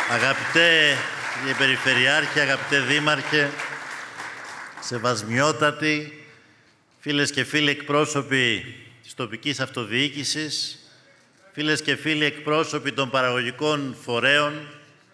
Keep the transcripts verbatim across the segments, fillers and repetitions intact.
Αγαπητέ κύριε Περιφερειάρχη, αγαπητέ Δήμαρχε, σεβασμιότατοι, φίλες και φίλοι εκπρόσωποι της τοπικής αυτοδιοίκησης, φίλες και φίλοι εκπρόσωποι των παραγωγικών φορέων,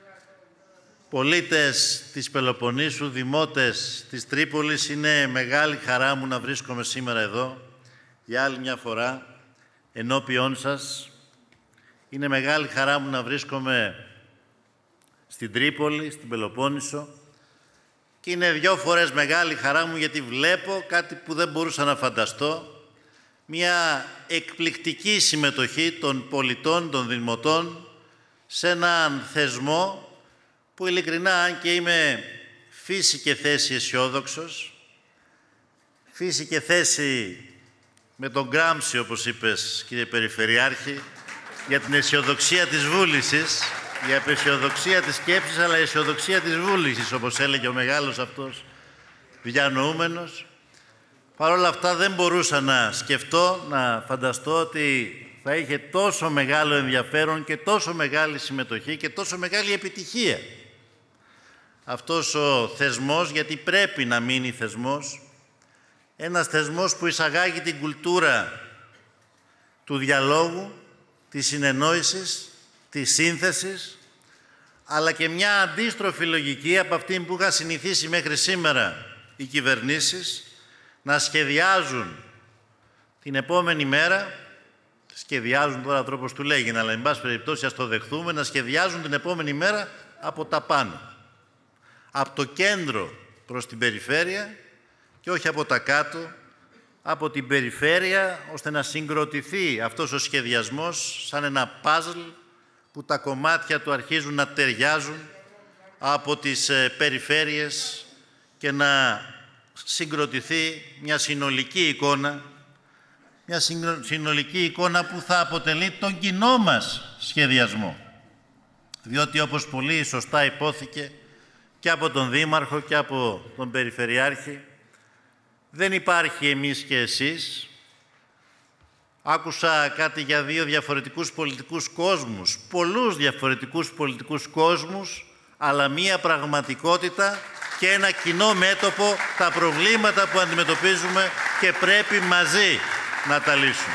πολίτες της Πελοποννήσου, δημότες της Τρίπολης, είναι μεγάλη χαρά μου να βρίσκομαι σήμερα εδώ για άλλη μια φορά ενώπιόν σας. Είναι μεγάλη χαρά μου να βρίσκομαι στην Τρίπολη, στην Πελοπόννησο, και είναι δυο φορές μεγάλη χαρά μου γιατί βλέπω κάτι που δεν μπορούσα να φανταστώ, μια εκπληκτική συμμετοχή των πολιτών, των δημοτών σε έναν θεσμό που ειλικρινά, αν και είμαι φύση και θέση αισιόδοξος, φύση και θέση με τον Γκράμψη, όπως είπες κύριε Περιφερειάρχη, για την αισιοδοξία της βούλησης, για την αισιοδοξία της σκέψης, αλλά η αισιοδοξία της βούλησης, όπως έλεγε ο μεγάλος αυτός διανοούμενος. Παρ' όλα αυτά δεν μπορούσα να σκεφτώ, να φανταστώ ότι θα είχε τόσο μεγάλο ενδιαφέρον και τόσο μεγάλη συμμετοχή και τόσο μεγάλη επιτυχία αυτός ο θεσμός, γιατί πρέπει να μείνει θεσμός, ένας θεσμός που εισαγάγει την κουλτούρα του διαλόγου, της συνεννόησης, της σύνθεσης, αλλά και μια αντίστροφη λογική από αυτή που είχα συνηθίσει μέχρι σήμερα οι κυβερνήσεις, να σχεδιάζουν την επόμενη μέρα, σχεδιάζουν τώρα τρόπος του λέγει, αλλά εν πάση περιπτώσει ας το δεχθούμε, να σχεδιάζουν την επόμενη μέρα από τα πάνω. Από το κέντρο προς την περιφέρεια και όχι από τα κάτω, από την περιφέρεια, ώστε να συγκροτηθεί αυτός ο σχεδιασμός σαν ένα παζλ που τα κομμάτια του αρχίζουν να ταιριάζουν από τις ε, περιφέρειες και να συγκροτηθεί μια συνολική εικόνα, μια συνολική εικόνα που θα αποτελεί τον κοινό μας σχεδιασμό. Διότι, όπως πολύ σωστά υπόθηκε και από τον Δήμαρχο και από τον Περιφερειάρχη, δεν υπάρχει εμείς και εσείς. Άκουσα κάτι για δύο διαφορετικούς πολιτικούς κόσμους, πολλούς διαφορετικούς πολιτικούς κόσμους, αλλά μία πραγματικότητα και ένα κοινό μέτωπο, τα προβλήματα που αντιμετωπίζουμε και πρέπει μαζί να τα λύσουμε.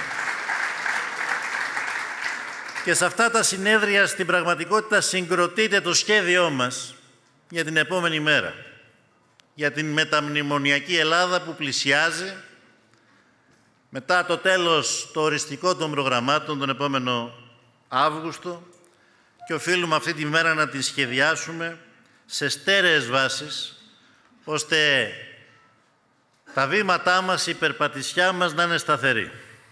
Και σε αυτά τα συνέδρια στην πραγματικότητα συγκροτείται το σχέδιό μας για την επόμενη μέρα, για την μεταμνημονιακή Ελλάδα που πλησιάζει, μετά το τέλος το οριστικό των προγραμμάτων τον επόμενο Αύγουστο, και οφείλουμε αυτή τη μέρα να τη σχεδιάσουμε σε στέρεες βάσεις, ώστε τα βήματά μας, η περπατησιά μας να είναι σταθερή.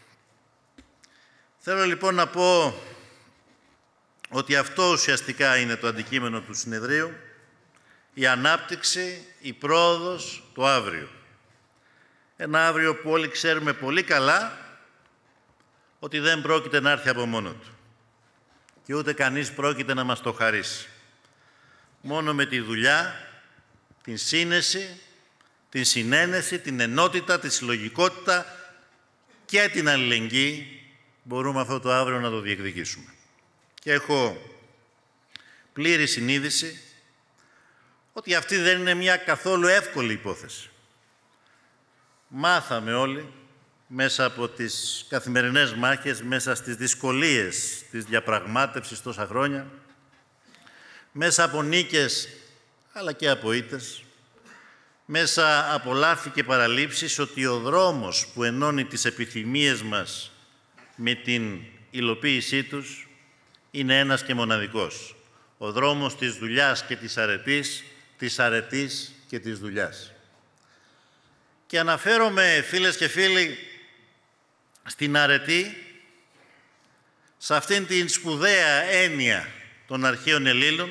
Θέλω λοιπόν να πω ότι αυτό ουσιαστικά είναι το αντικείμενο του συνεδρίου, η ανάπτυξη, η πρόοδος, το αύριο. Ένα αύριο που όλοι ξέρουμε πολύ καλά ότι δεν πρόκειται να έρθει από μόνο του. Και ούτε κανείς πρόκειται να μας το χαρίσει. Μόνο με τη δουλειά, την σύνεση, την συνένεση, την ενότητα, τη συλλογικότητα και την αλληλεγγύη μπορούμε αυτό το αύριο να το διεκδικήσουμε. Και έχω πλήρη συνείδηση ότι αυτή δεν είναι μια καθόλου εύκολη υπόθεση. Μάθαμε όλοι μέσα από τις καθημερινές μάχες, μέσα στις δυσκολίες της διαπραγμάτευσης τόσα χρόνια, μέσα από νίκες αλλά και από ήττες, μέσα από λάθη και παραλήψεις, ότι ο δρόμος που ενώνει τις επιθυμίες μας με την υλοποίησή τους είναι ένας και μοναδικός. Ο δρόμος της δουλειάς και της αρετής, της αρετής και της δουλειάς. Και αναφέρομαι, φίλες και φίλοι, στην αρετή, σε αυτήν την σπουδαία έννοια των αρχαίων Ελλήνων,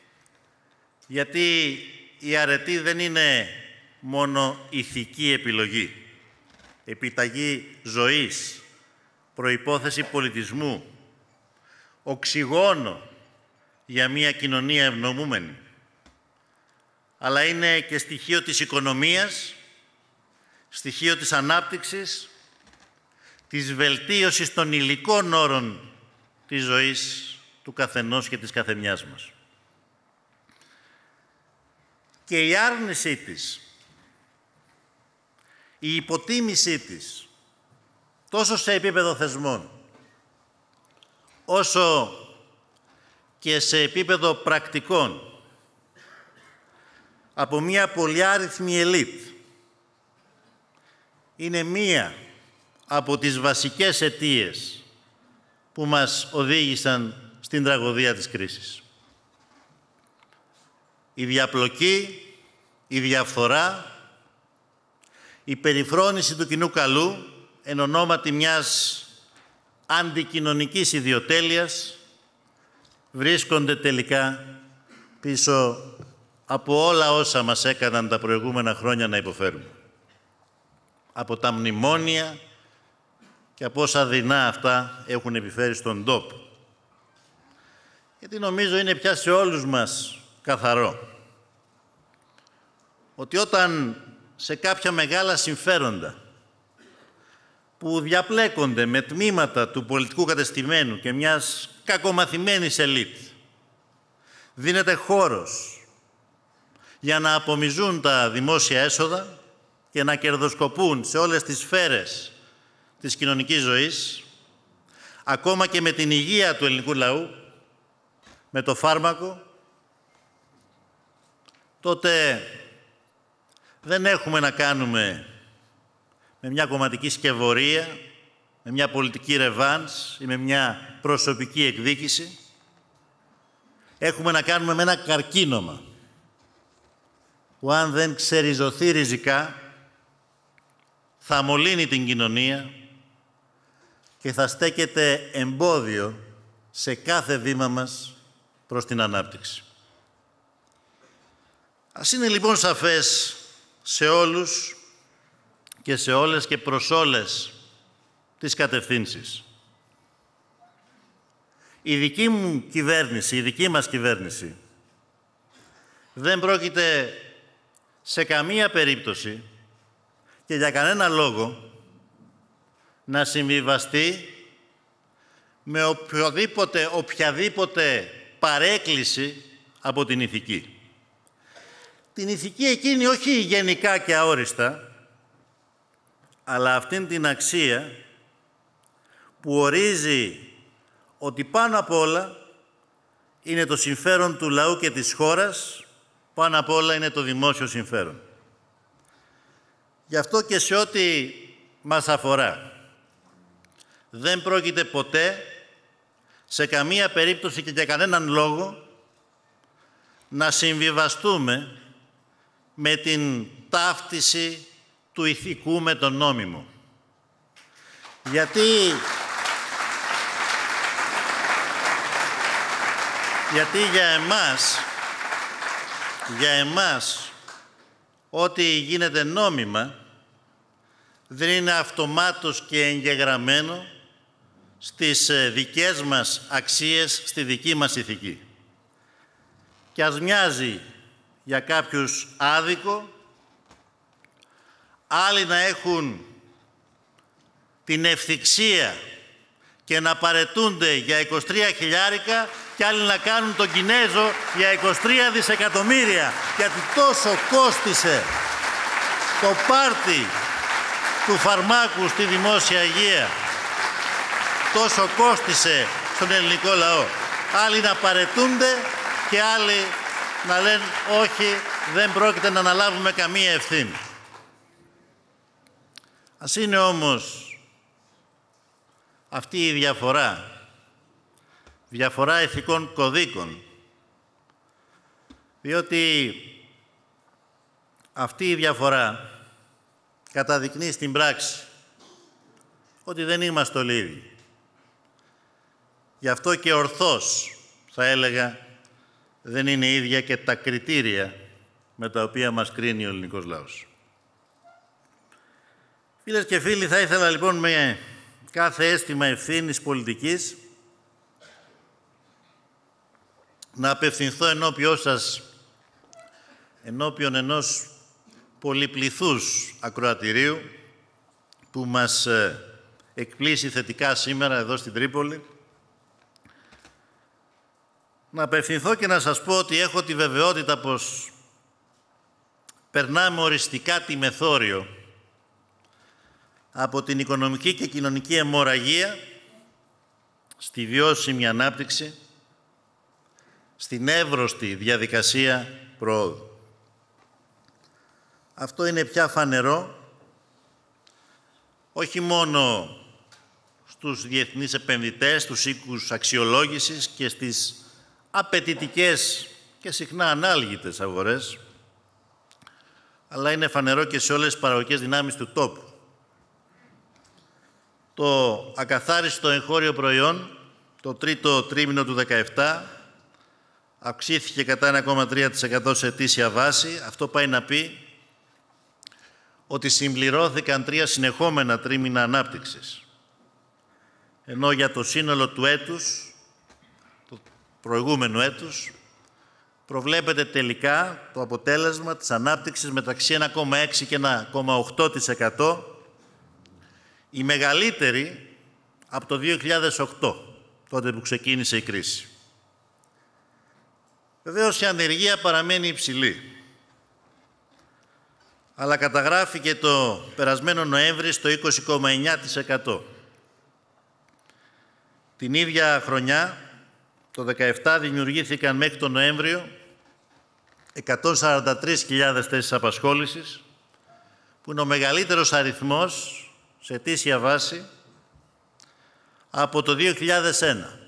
γιατί η αρετή δεν είναι μόνο ηθική επιλογή, επιταγή ζωής, προϋπόθεση πολιτισμού, οξυγόνο για μια κοινωνία ευνομούμενη, αλλά είναι και στοιχείο της οικονομίας, στοιχείο της ανάπτυξης, της βελτίωσης των υλικών όρων της ζωής του καθενός και της καθεμιάς μας. και η άρνησή της, η υποτίμησή της, τόσο σε επίπεδο θεσμών, όσο και σε επίπεδο πρακτικών, από μια πολυάριθμη ελίτ, είναι μία από τις βασικές αιτίες που μας οδήγησαν στην τραγωδία της κρίσης. Η διαπλοκή, η διαφθορά, η περιφρόνηση του κοινού καλού εν ονόματι μιας αντικοινωνικής ιδιοτέλειας βρίσκονται τελικά πίσω από όλα όσα μας έκαναν τα προηγούμενα χρόνια να υποφέρουμε. Από τα μνημόνια και από όσα δεινά αυτά έχουν επιφέρει στον τόπο. Γιατί νομίζω είναι πια σε όλους μας καθαρό ότι όταν σε κάποια μεγάλα συμφέροντα που διαπλέκονται με τμήματα του πολιτικού κατεστημένου και μιας κακομαθημένης ελίτ δίνεται χώρος για να απομυζούν τα δημόσια έσοδα και να κερδοσκοπούν σε όλες τις σφαίρες της κοινωνικής ζωής, ακόμα και με την υγεία του ελληνικού λαού, με το φάρμακο, τότε δεν έχουμε να κάνουμε με μια κομματική σκευωρία, με μια πολιτική ρεβάνς ή με μια προσωπική εκδίκηση. Έχουμε να κάνουμε με ένα καρκίνωμα που αν δεν ξεριζωθεί ριζικά θα μολύνει την κοινωνία και θα στέκεται εμπόδιο σε κάθε βήμα μας προς την ανάπτυξη. Ας είναι λοιπόν σαφές σε όλους και σε όλες και προς όλες τις κατευθύνσεις. Η δική μου κυβέρνηση, η δική μας κυβέρνηση, δεν πρόκειται σε καμία περίπτωση και για κανένα λόγο να συμβιβαστεί με οποιοδήποτε, οποιαδήποτε παρέκκληση από την ηθική. Την ηθική εκείνη όχι γενικά και αόριστα, αλλά αυτήν την αξία που ορίζει ότι πάνω απ' όλα είναι το συμφέρον του λαού και της χώρας, πάνω απ' όλα είναι το δημόσιο συμφέρον. Γι' αυτό και σε ό,τι μας αφορά, δεν πρόκειται ποτέ, σε καμία περίπτωση και για κανέναν λόγο, να συμβιβαστούμε με την ταύτιση του ηθικού με τον νόμιμο. Γιατί, γιατί για εμάς, για εμάς, ό,τι γίνεται νόμιμα δεν είναι αυτομάτως και εγγεγραμμένο στις δικές μας αξίες, στη δική μας ηθική. Και ας μοιάζει για κάποιους άδικο, άλλοι να έχουν την ευθυξία και να παρετούνται για είκοσι τρία χιλιάρικα και άλλοι να κάνουν τον Κινέζο για είκοσι τρία δισεκατομμύρια. Γιατί τόσο κόστισε το πάρτι του φαρμάκου στη δημόσια υγεία. Τόσο κόστισε στον ελληνικό λαό. Άλλοι να παρετούνται και άλλοι να λένε όχι, δεν πρόκειται να αναλάβουμε καμία ευθύνη. Ας είναι όμως αυτή η διαφορά, διαφορά ηθικών κωδίκων, διότι αυτή η διαφορά καταδεικνύει στην πράξη ότι δεν είμαστε όλοι ίδιοι. Γι' αυτό και ορθώς, θα έλεγα, δεν είναι ίδια και τα κριτήρια με τα οποία μας κρίνει ο ελληνικός λαός. Φίλες και φίλοι, θα ήθελα λοιπόν με κάθε αίσθημα ευθύνης πολιτικής να απευθυνθώ ενώπιόν σας, ενώπιον ενός πολυπληθούς ακροατηρίου που μας εκπλήσει θετικά σήμερα εδώ στην Τρίπολη, να απευθυνθώ και να σας πω ότι έχω τη βεβαιότητα πως περνάμε οριστικά τη μεθόριο από την οικονομική και κοινωνική αιμορραγία στη βιώσιμη ανάπτυξη, στην εύρωστη διαδικασία προόδου. Αυτό είναι πια φανερό όχι μόνο στους διεθνείς επενδυτές, στους οίκους αξιολόγησης και στις απαιτητικές και συχνά ανάλγητες αγορές, αλλά είναι φανερό και σε όλες τις παραγωγικές δυνάμεις του τόπου. Το ακαθάριστο εγχώριο προϊόν, το τρίτο τρίμηνο του δύο χιλιάδες δεκαεπτά, αυξήθηκε κατά ένα κόμμα τρία τοις εκατό σε ετήσια βάση. Αυτό πάει να πει ότι συμπληρώθηκαν τρία συνεχόμενα τρίμηνα ανάπτυξης. Ενώ για το σύνολο του έτους, του προηγούμενου έτους, προβλέπεται τελικά το αποτέλεσμα της ανάπτυξης μεταξύ ένα κόμμα έξι και ένα κόμμα οκτώ τοις εκατό, η μεγαλύτερη από το δύο χιλιάδες οκτώ, τότε που ξεκίνησε η κρίση. Βεβαίως η ανεργία παραμένει υψηλή, αλλά καταγράφηκε το περασμένο Νοέμβρη στο είκοσι κόμμα εννιά τοις εκατό. Την ίδια χρονιά, το δύο χιλιάδες δεκαεπτά, δημιουργήθηκαν μέχρι τον Νοέμβριο εκατόν σαράντα τρεις χιλιάδες θέσεις απασχόλησης, που είναι ο μεγαλύτερος αριθμός σε ετήσια βάση από το δύο χιλιάδες ένα.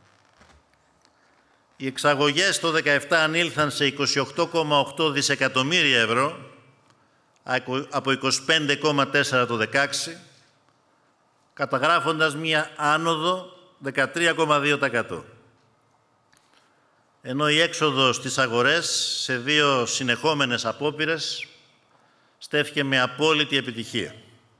Οι εξαγωγές το δύο χιλιάδες δεκαεπτά ανήλθαν σε είκοσι οκτώ κόμμα οκτώ δισεκατομμύρια ευρώ από είκοσι πέντε κόμμα τέσσερα το δύο χιλιάδες δεκαέξι, καταγράφοντας μία άνοδο δεκατρία κόμμα δύο τοις εκατό. Ενώ η έξοδος στις αγορές σε δύο συνεχόμενες απόπειρες στέφθηκε με απόλυτη επιτυχία.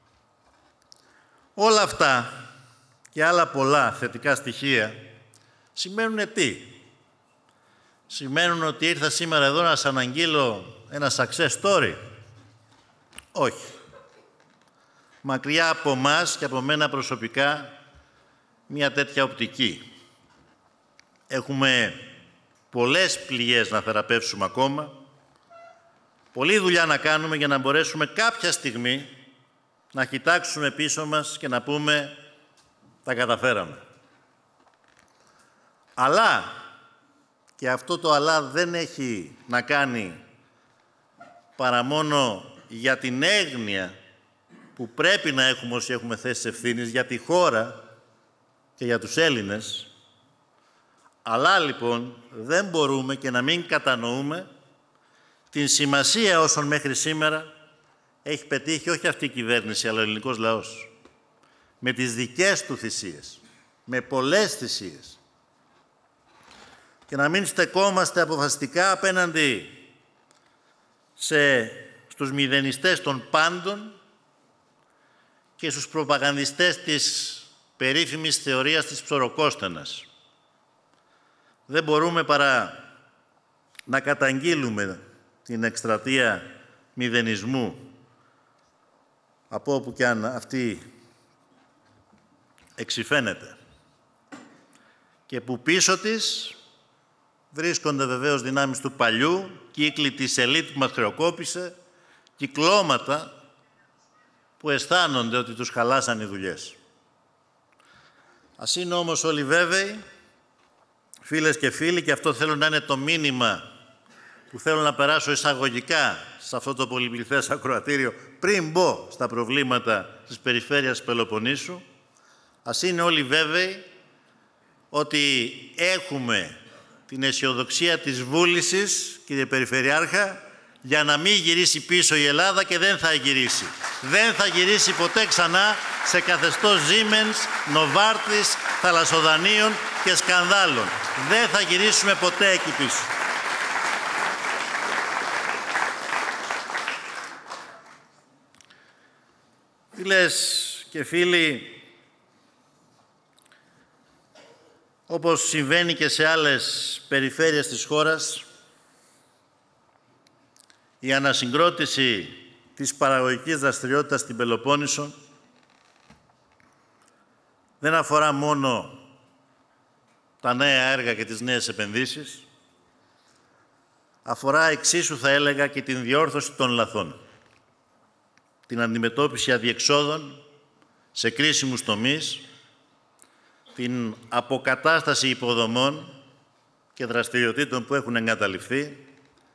Όλα αυτά και άλλα πολλά θετικά στοιχεία σημαίνουν τι? Σημαίνουν ότι ήρθα σήμερα εδώ να σας αναγγείλω ένα success story? Όχι. Μακριά από εμάς και από μένα προσωπικά μια τέτοια οπτική. Έχουμε πολλές πληγές να θεραπεύσουμε ακόμα, πολλή δουλειά να κάνουμε για να μπορέσουμε κάποια στιγμή να κοιτάξουμε πίσω μας και να πούμε «τα καταφέραμε». Αλλά, και αυτό το «αλλά» δεν έχει να κάνει παρά μόνο για την έγνοια που πρέπει να έχουμε όσοι έχουμε θέσεις ευθύνης για τη χώρα και για τους Έλληνες. Αλλά, λοιπόν, δεν μπορούμε και να μην κατανοούμε την σημασία όσων μέχρι σήμερα έχει πετύχει όχι αυτή η κυβέρνηση, αλλά ο ελληνικός λαός. Με τις δικές του θυσίες, με πολλές θυσίες. Και να μην στεκόμαστε αποφασιστικά απέναντι σε, στους μηδενιστές των πάντων και στους προπαγανδιστές της περίφημης θεωρίας της ψωροκόστενας. Δεν μπορούμε παρά να καταγγείλουμε την εκστρατεία μηδενισμού από όπου και αν αυτή εξυφαίνεται και που πίσω της βρίσκονται βεβαίως δυνάμεις του παλιού, κύκλοι της ελίτ που μας χρεοκόπησε, κυκλώματα που αισθάνονται ότι τους χαλάσαν οι δουλειές. Ας είναι όμως όλοι βέβαιοι, φίλες και φίλοι, και αυτό θέλω να είναι το μήνυμα που θέλω να περάσω εισαγωγικά σε αυτό το πολυπληθές ακροατήριο πριν μπω στα προβλήματα της περιφέρειας Πελοποννήσου, ας είναι όλοι βέβαιοι ότι έχουμε την αισιοδοξία της βούλησης, κύριε Περιφερειάρχα, για να μην γυρίσει πίσω η Ελλάδα και δεν θα γυρίσει. Δεν θα γυρίσει ποτέ ξανά σε καθεστώς Siemens, Novartis, θαλασσοδανείων και σκανδάλων. Δεν θα γυρίσουμε ποτέ εκεί πίσω. Φίλες και φίλοι, όπως συμβαίνει και σε άλλες περιφέρειες της χώρας, η ανασυγκρότηση της παραγωγικής δραστηριότητας στην Πελοπόννησο δεν αφορά μόνο τα νέα έργα και τις νέες επενδύσεις, αφορά εξίσου, θα έλεγα, και την διόρθωση των λαθών, την αντιμετώπιση αδιεξόδων σε κρίσιμους τομείς, την αποκατάσταση υποδομών και δραστηριοτήτων που έχουν εγκαταλειφθεί.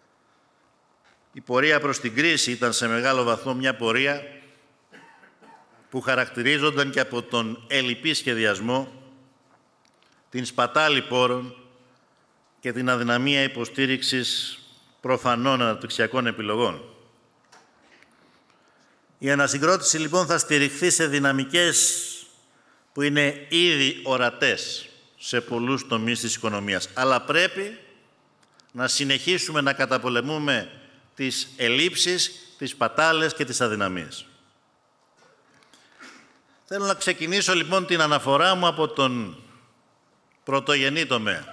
Η πορεία προς την κρίση ήταν σε μεγάλο βαθμό μια πορεία που χαρακτηρίζονταν και από τον ελλειπή σχεδιασμό, την σπατάλη πόρων και την αδυναμία υποστήριξης προφανών αναπτυξιακών επιλογών. Η ανασυγκρότηση, λοιπόν, θα στηριχθεί σε δυναμικές που είναι ήδη ορατές σε πολλούς τομείς της οικονομίας. Αλλά πρέπει να συνεχίσουμε να καταπολεμούμε τις ελλείψεις, τις σπατάλες και τις αδυναμίες. Θέλω να ξεκινήσω, λοιπόν, την αναφορά μου από τον πρωτογενή τομέα.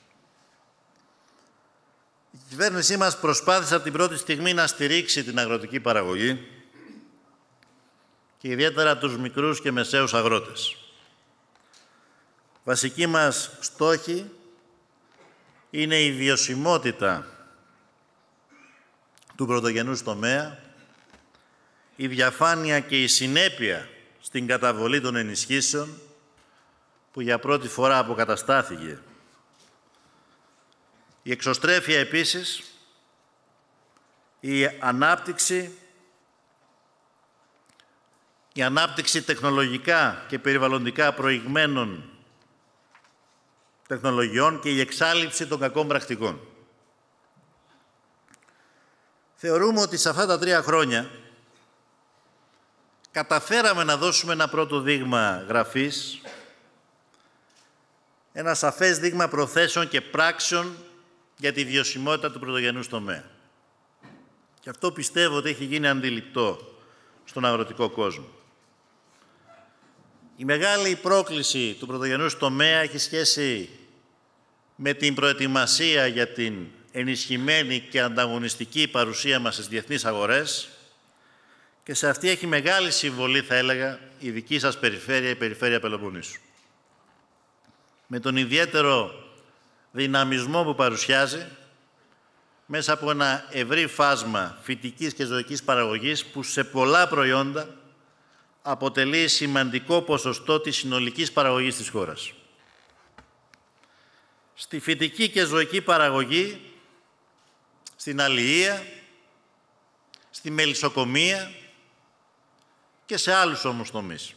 Η κυβέρνησή μας προσπάθησε από την πρώτη στιγμή να στηρίξει την αγροτική παραγωγή και ιδιαίτερα τους μικρούς και μεσαίους αγρότες. Βασική μας στόχη είναι η βιωσιμότητα του πρωτογενούς τομέα, η διαφάνεια και η συνέπεια στην καταβολή των ενισχύσεων, που για πρώτη φορά αποκαταστάθηκε. Η εξωστρέφεια επίσης, η ανάπτυξη, η ανάπτυξη τεχνολογικά και περιβαλλοντικά προηγμένων τεχνολογιών και η εξάλειψη των κακών πρακτικών. Θεωρούμε ότι σε αυτά τα τρία χρόνια καταφέραμε να δώσουμε ένα πρώτο δείγμα γραφής, ένα σαφές δείγμα προθέσεων και πράξεων για τη βιωσιμότητα του πρωτογενούς τομέα. Και αυτό πιστεύω ότι έχει γίνει αντιληπτό στον αγροτικό κόσμο. Η μεγάλη πρόκληση του πρωτογενούς τομέα έχει σχέση με την προετοιμασία για την ενισχυμένη και ανταγωνιστική παρουσία μας στις διεθνείς αγορές και σε αυτή έχει μεγάλη συμβολή, θα έλεγα, η δική σας περιφέρεια, η περιφέρεια Πελοποννήσου. Με τον ιδιαίτερο δυναμισμό που παρουσιάζει μέσα από ένα ευρύ φάσμα φυτικής και ζωικής παραγωγής που σε πολλά προϊόντα αποτελεί σημαντικό ποσοστό της συνολικής παραγωγής της χώρας. Στη φυτική και ζωική παραγωγή, στην αλληλεία, στη μελισσοκομεία και σε άλλους όμως τομείς.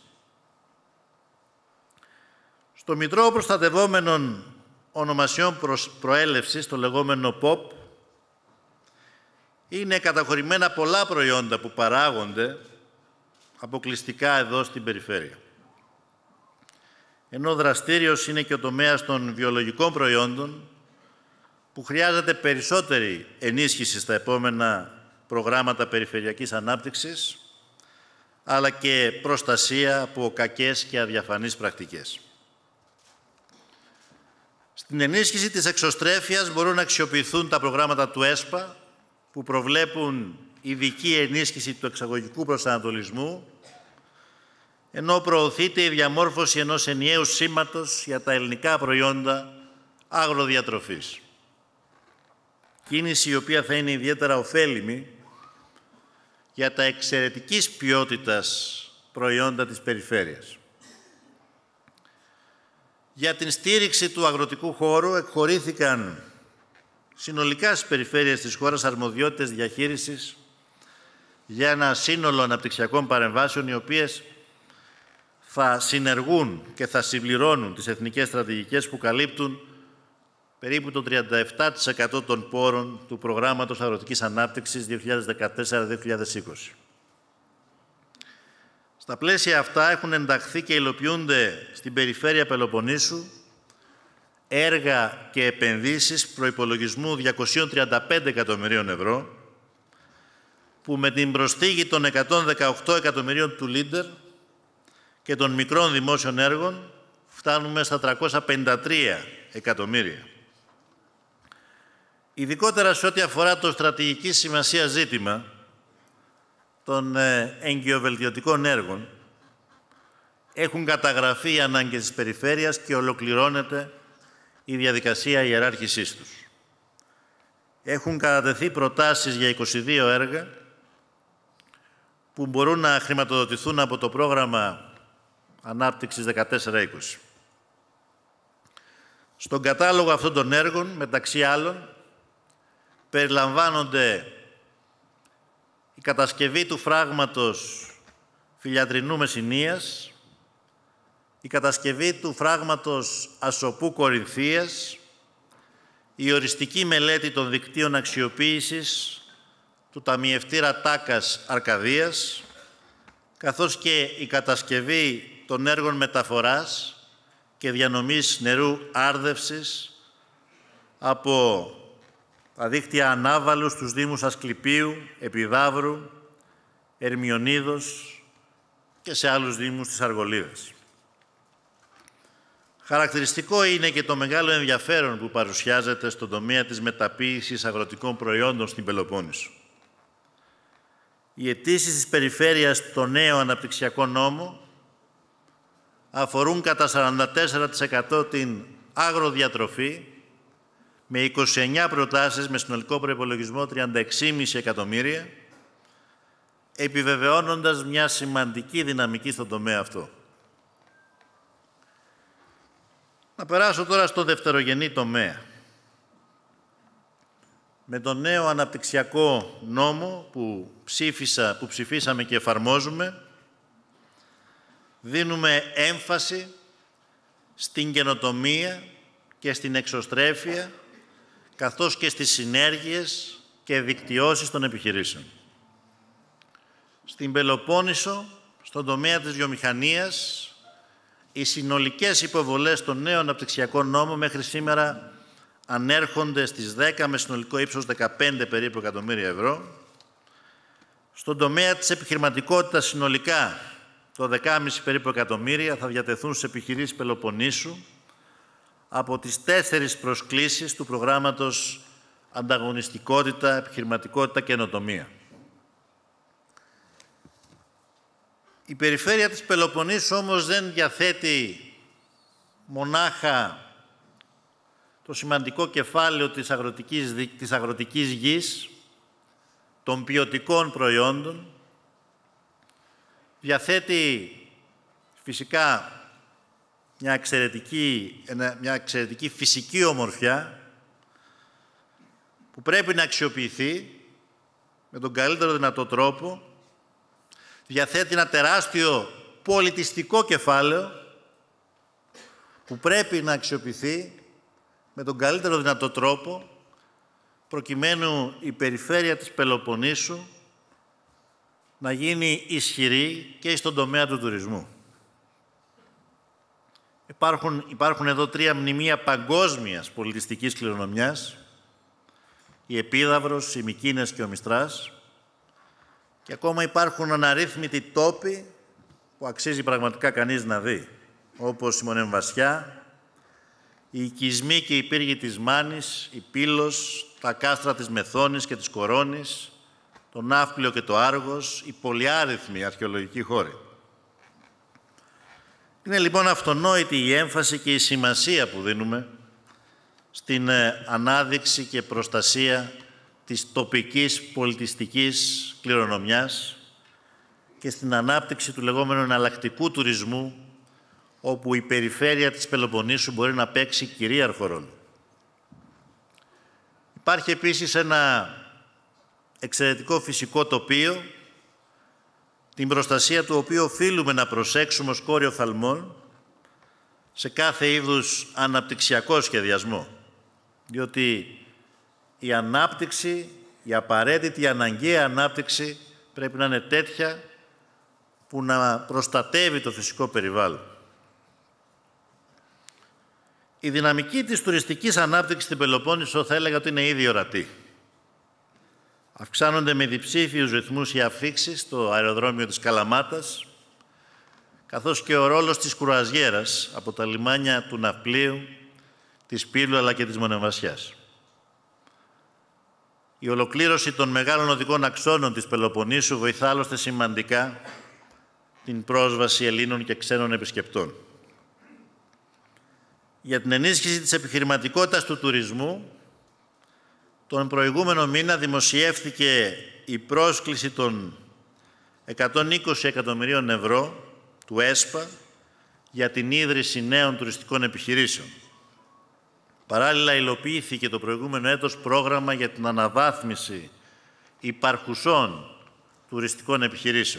Στο Μητρό Προστατευόμενων Ονομασιών Προέλευσης, το λεγόμενο ΠΟΠ, είναι καταχωρημένα πολλά προϊόντα που παράγονται αποκλειστικά εδώ στην περιφέρεια. Ενώ δραστήριος είναι και ο τομέας των βιολογικών προϊόντων, που χρειάζεται περισσότερη ενίσχυση στα επόμενα προγράμματα περιφερειακής ανάπτυξης, αλλά και προστασία από κακές και αδιαφανείς πρακτικές. Στην ενίσχυση της εξωστρέφειας μπορούν να αξιοποιηθούν τα προγράμματα του ΕΣΠΑ, που προβλέπουν ειδική ενίσχυση του εξαγωγικού προσανατολισμού, ενώ προωθείται η διαμόρφωση ενός ενιαίου σήματος για τα ελληνικά προϊόντα αγροδιατροφής. Κίνηση η οποία θα είναι ιδιαίτερα ωφέλιμη για τα εξαιρετικής ποιότητας προϊόντα της περιφέρειας. Για την στήριξη του αγροτικού χώρου εκχωρήθηκαν συνολικά στις περιφέρειες της χώρας αρμοδιότητες διαχείρισης για ένα σύνολο αναπτυξιακών παρεμβάσεων, οι οποίες θα συνεργούν και θα συμπληρώνουν τις εθνικές στρατηγικές που καλύπτουν περίπου το τριάντα επτά τοις εκατό των πόρων του Προγράμματος Αγροτικής Ανάπτυξης δύο χιλιάδες δεκατέσσερα με δύο χιλιάδες είκοσι. Στα πλαίσια αυτά έχουν ενταχθεί και υλοποιούνται στην περιφέρεια Πελοποννήσου έργα και επενδύσεις προϋπολογισμού διακόσια τριάντα πέντε εκατομμυρίων ευρώ, που με την προσθήκη των εκατόν δεκαοκτώ εκατομμυρίων του Λίντερ και των μικρών δημόσιων έργων φτάνουμε στα τριακόσια πενήντα τρία εκατομμύρια. Ειδικότερα σε ό,τι αφορά το στρατηγική σημασία ζήτημα των εγκυοβελτιωτικών έργων, έχουν καταγραφεί οι ανάγκες της περιφέρειας και ολοκληρώνεται η διαδικασία ιεράρχησής τους. έχουν κατατεθεί προτάσεις για είκοσι δύο έργα που μπορούν να χρηματοδοτηθούν από το πρόγραμμα Ανάπτυξης δεκατέσσερα είκοσι. Στον κατάλογο αυτών των έργων, μεταξύ άλλων, περιλαμβάνονται η κατασκευή του φράγματος Φιλιατρινού Μεσσηνίας, η κατασκευή του φράγματος Ασοπού Κορινθίας, η οριστική μελέτη των δικτύων αξιοποίησης του ταμιευτήρα Τάκας Αρκαδίας, καθώς και η κατασκευή των έργων μεταφοράς και διανομής νερού άρδευσης από τα δίκτυα Ανάβαλου στους Δήμους Ασκληπίου, Επιδαύρου, Ερμιονίδος και σε άλλους Δήμους της Αργολίδας. Χαρακτηριστικό είναι και το μεγάλο ενδιαφέρον που παρουσιάζεται στον τομέα της μεταποίησης αγροτικών προϊόντων στην Πελοπόννησο. Οι αιτήσεις της περιφέρειας στο νέο αναπτυξιακό νόμο αφορούν κατά σαράντα τέσσερα τοις εκατό την αγροδιατροφή, με είκοσι εννέα προτάσεις με συνολικό προϋπολογισμό τριάντα έξι κόμμα πέντε εκατομμύρια, επιβεβαιώνοντας μια σημαντική δυναμική στον τομέα αυτό. Να περάσω τώρα στο δευτερογενή τομέα. Με τον νέο αναπτυξιακό νόμο που, ψήφισα, που ψηφίσαμε και εφαρμόζουμε, δίνουμε έμφαση στην καινοτομία και στην εξωστρέφεια, καθώς και στις συνέργειες και δικτυώσεις των επιχειρήσεων. Στην Πελοπόννησο, στον τομέα της βιομηχανίας, οι συνολικές υποβολές των νέων αναπτυξιακών νόμων μέχρι σήμερα ανέρχονται στις δέκα με συνολικό ύψος δεκαπέντε περίπου εκατομμύρια ευρώ. Στον τομέα της επιχειρηματικότητας συνολικά το δέκα κόμμα πέντε περίπου εκατομμύρια θα διατεθούν σε επιχειρήσεις Πελοποννήσου από τις τέσσερις προσκλήσεις του προγράμματος Ανταγωνιστικότητα, Επιχειρηματικότητα και Καινοτομία. Η περιφέρεια της Πελοποννήσου όμως δεν διαθέτει μονάχα το σημαντικό κεφάλαιο της αγροτικής, της αγροτικής γης, των ποιοτικών προϊόντων. Διαθέτει φυσικά μια εξαιρετική, μια εξαιρετική φυσική ομορφιά που πρέπει να αξιοποιηθεί με τον καλύτερο δυνατό τρόπο. Διαθέτει ένα τεράστιο πολιτιστικό κεφάλαιο που πρέπει να αξιοποιηθεί με τον καλύτερο δυνατό τρόπο προκειμένου η περιφέρεια της Πελοποννήσου να γίνει ισχυρή και στον τομέα του τουρισμού. Υπάρχουν, υπάρχουν εδώ τρία μνημεία παγκόσμιας πολιτιστικής κληρονομιάς, η Επίδαυρος, η Μυκίνες και ο Μιστράς, και ακόμα υπάρχουν αναρρύθμιτοι τόποι που αξίζει πραγματικά κανείς να δει, όπως η Μονεμβασιά, οι οικισμοί και οι πύργοι της Μάνης, η Πύλος, τα κάστρα της Μεθόνης και της Κορώνης, το Ναύπλιο και το Άργος, οι πολυάριθμοι αρχαιολογικοί χώροι. Είναι λοιπόν αυτονόητη η έμφαση και η σημασία που δίνουμε στην ανάδειξη και προστασία της τοπικής πολιτιστικής κληρονομιάς και στην ανάπτυξη του λεγόμενου εναλλακτικού τουρισμού, όπου η περιφέρεια της Πελοποννήσου μπορεί να παίξει κυρίαρχο ρόλο. Υπάρχει επίσης ένα εξαιρετικό φυσικό τοπίο, την προστασία του οποίου οφείλουμε να προσέξουμε ως κόριο φθαλμών σε κάθε είδους αναπτυξιακό σχεδιασμό, διότι η ανάπτυξη, η απαραίτητη, η αναγκαία ανάπτυξη πρέπει να είναι τέτοια που να προστατεύει το φυσικό περιβάλλον. Η δυναμική της τουριστικής ανάπτυξης στην Πελοπόννησο θα έλεγα ότι είναι ήδη ορατή. Αυξάνονται με διψήφιους ρυθμούς οι αφίξεις στο αεροδρόμιο της Καλαμάτας, καθώς και ο ρόλος της κρουαζιέρας από τα λιμάνια του Ναυπλίου, της Πύλου αλλά και της Μονεμβασιάς. Η ολοκλήρωση των μεγάλων οδικών αξώνων της Πελοποννήσου βοηθά άλλωστε σημαντικά την πρόσβαση Ελλήνων και ξένων επισκεπτών. Για την ενίσχυση της επιχειρηματικότητας του τουρισμού, Τον προηγούμενο μήνα δημοσιεύθηκε η πρόσκληση των εκατόν είκοσι εκατομμυρίων ευρώ του ΕΣΠΑ για την ίδρυση νέων τουριστικών επιχειρήσεων. Παράλληλα, υλοποιήθηκε το προηγούμενο έτος πρόγραμμα για την αναβάθμιση υπαρχουσών τουριστικών επιχειρήσεων.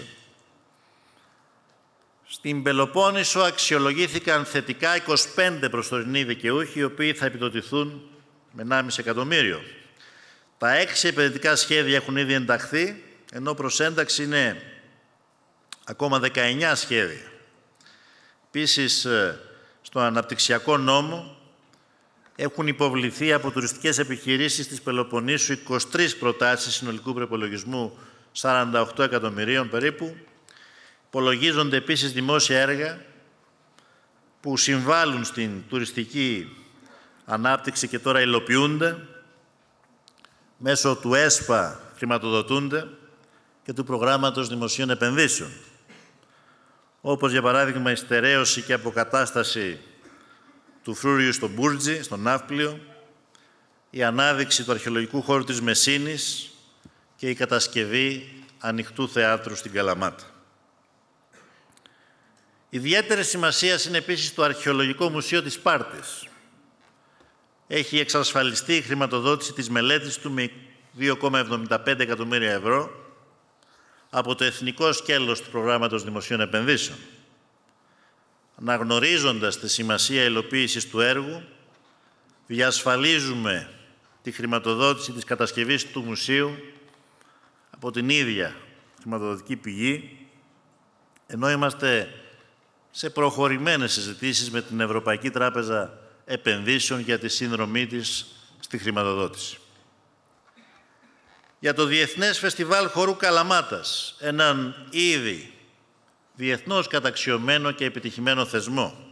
Στην Πελοπόννησο αξιολογήθηκαν θετικά είκοσι πέντε προσωρινοί δικαιούχοι, οι οποίοι θα επιδοτηθούν με ενάμιση εκατομμύριο. Τα έξι επενδυτικά σχέδια έχουν ήδη ενταχθεί, ενώ προς ένταξη είναι ακόμα δεκαεννιά σχέδια. Επίσης, στο αναπτυξιακό νόμο έχουν υποβληθεί από τουριστικές επιχειρήσεις της Πελοποννήσου είκοσι τρεις προτάσεις συνολικού προϋπολογισμού σαράντα οκτώ εκατομμυρίων περίπου. Υπολογίζονται επίσης δημόσια έργα που συμβάλλουν στην τουριστική ανάπτυξη και τώρα υλοποιούνται, μέσω του ΕΣΠΑ χρηματοδοτούνται και του προγράμματος δημοσίων επενδύσεων, όπως για παράδειγμα η στερέωση και αποκατάσταση του Φρούριου στο Μπούρτζι, στο Ναύπλιο, η ανάδειξη του αρχαιολογικού χώρου της Μεσίνης και η κατασκευή ανοιχτού θεάτρου στην Καλαμάτα. Ιδιαίτερη σημασία είναι επίσης το Αρχαιολογικό Μουσείο της Σπάρτης. Έχει εξασφαλιστεί η χρηματοδότηση της μελέτης του με δύο κόμμα εβδομήντα πέντε εκατομμύρια ευρώ από το Εθνικό Σκέλος του Προγράμματος Δημοσίων Επενδύσεων. Αναγνωρίζοντας τη σημασία υλοποίησης του έργου, διασφαλίζουμε τη χρηματοδότηση της κατασκευής του μουσείου από την ίδια χρηματοδοτική πηγή, ενώ είμαστε σε προχωρημένες συζητήσεις με την Ευρωπαϊκή Τράπεζα Επενδύσεων για τη σύνδρομή της στη χρηματοδότηση. Για το Διεθνές Φεστιβάλ Χορού Καλαμάτας, έναν ήδη διεθνώς καταξιωμένο και επιτυχημένο θεσμό.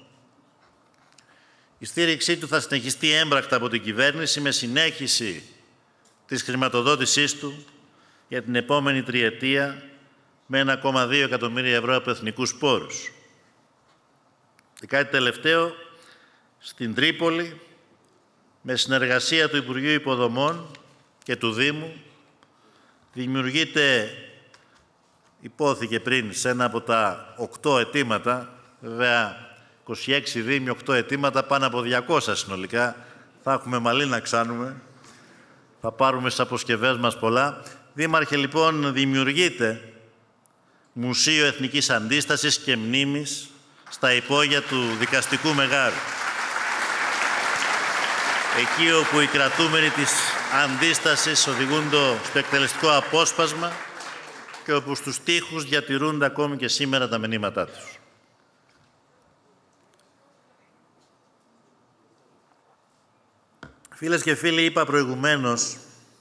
Η στήριξή του θα συνεχιστεί έμπρακτα από την κυβέρνηση με συνέχιση της χρηματοδότησής του για την επόμενη τριετία με ένα κόμμα δύο εκατομμύρια ευρώ από εθνικούς πόρους. Και κάτι τελευταίο, στην Τρίπολη, με συνεργασία του Υπουργείου Υποδομών και του Δήμου, δημιουργείται, υπόθηκε πριν, σε ένα από τα οκτώ αιτήματα, βέβαια είκοσι έξι δήμοι, οκτώ αιτήματα, πάνω από διακόσια συνολικά, θα έχουμε μαλλί να ξάνουμε, θα πάρουμε στις αποσκευές μας πολλά. Δήμαρχε, λοιπόν, δημιουργείται Μουσείο Εθνικής Αντίστασης και Μνήμης στα υπόγεια του Δικαστικού Μεγάρου. Εκεί όπου οι κρατούμενοι της αντίστασης οδηγούνται στο εκτελεστικό απόσπασμα και όπου στους τοίχους διατηρούνται ακόμη και σήμερα τα μηνύματά τους. Φίλες και φίλοι, είπα προηγουμένως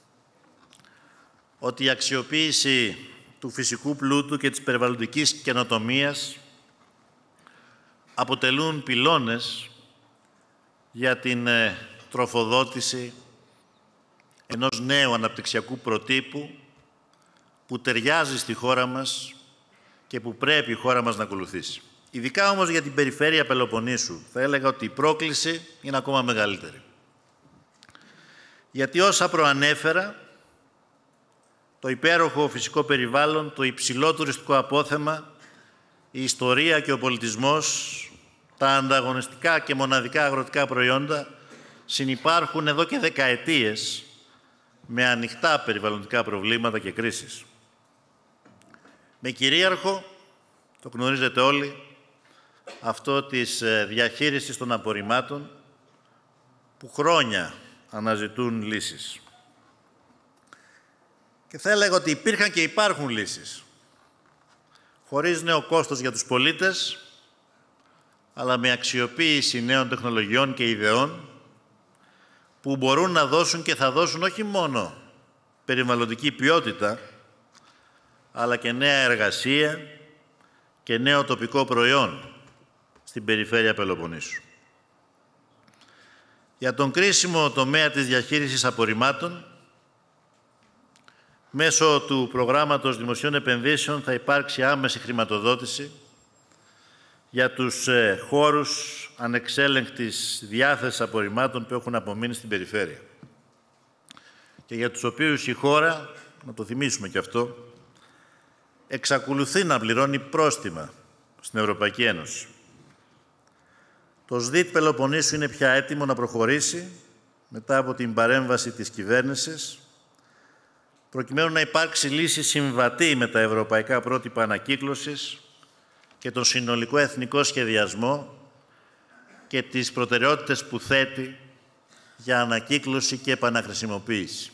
ότι η αξιοποίηση του φυσικού πλούτου και της περιβαλλοντικής καινοτομίας αποτελούν πυλώνες για την τροφοδότηση ενός νέου αναπτυξιακού προτύπου που ταιριάζει στη χώρα μας και που πρέπει η χώρα μας να ακολουθήσει. Ειδικά όμως για την περιφέρεια Πελοποννήσου θα έλεγα ότι η πρόκληση είναι ακόμα μεγαλύτερη. Γιατί όσα προανέφερα, το υπέροχο φυσικό περιβάλλον, το υψηλό τουριστικό απόθεμα, η ιστορία και ο πολιτισμός, τα ανταγωνιστικά και μοναδικά αγροτικά προϊόντα συνυπάρχουν εδώ και δεκαετίες με ανοιχτά περιβαλλοντικά προβλήματα και κρίσεις. Με κυρίαρχο, το γνωρίζετε όλοι, αυτό της διαχείρισης των απορριμμάτων που χρόνια αναζητούν λύσεις. Και θα έλεγα ότι υπήρχαν και υπάρχουν λύσεις, χωρίς νέο κόστος για τους πολίτες, αλλά με αξιοποίηση νέων τεχνολογιών και ιδεών που μπορούν να δώσουν και θα δώσουν όχι μόνο περιβαλλοντική ποιότητα, αλλά και νέα εργασία και νέο τοπικό προϊόν στην περιφέρεια Πελοποννήσου. Για τον κρίσιμο τομέα της διαχείρισης απορριμμάτων, μέσω του προγράμματος δημοσίων επενδύσεων θα υπάρξει άμεση χρηματοδότηση για τους ε, χώρους ανεξέλεγκτης διάθεσης απορριμμάτων που έχουν απομείνει στην περιφέρεια. και για τους οποίους η χώρα, να το θυμίσουμε και αυτό, εξακολουθεί να πληρώνει πρόστιμα στην Ευρωπαϊκή Ένωση. Το ΣΔΙΤ Πελοποννήσου είναι πια έτοιμο να προχωρήσει μετά από την παρέμβαση της κυβέρνησης, προκειμένου να υπάρξει λύση συμβατή με τα ευρωπαϊκά πρότυπα ανακύκλωσης και τον συνολικό εθνικό σχεδιασμό και τις προτεραιότητες που θέτει για ανακύκλωση και επαναχρησιμοποίηση.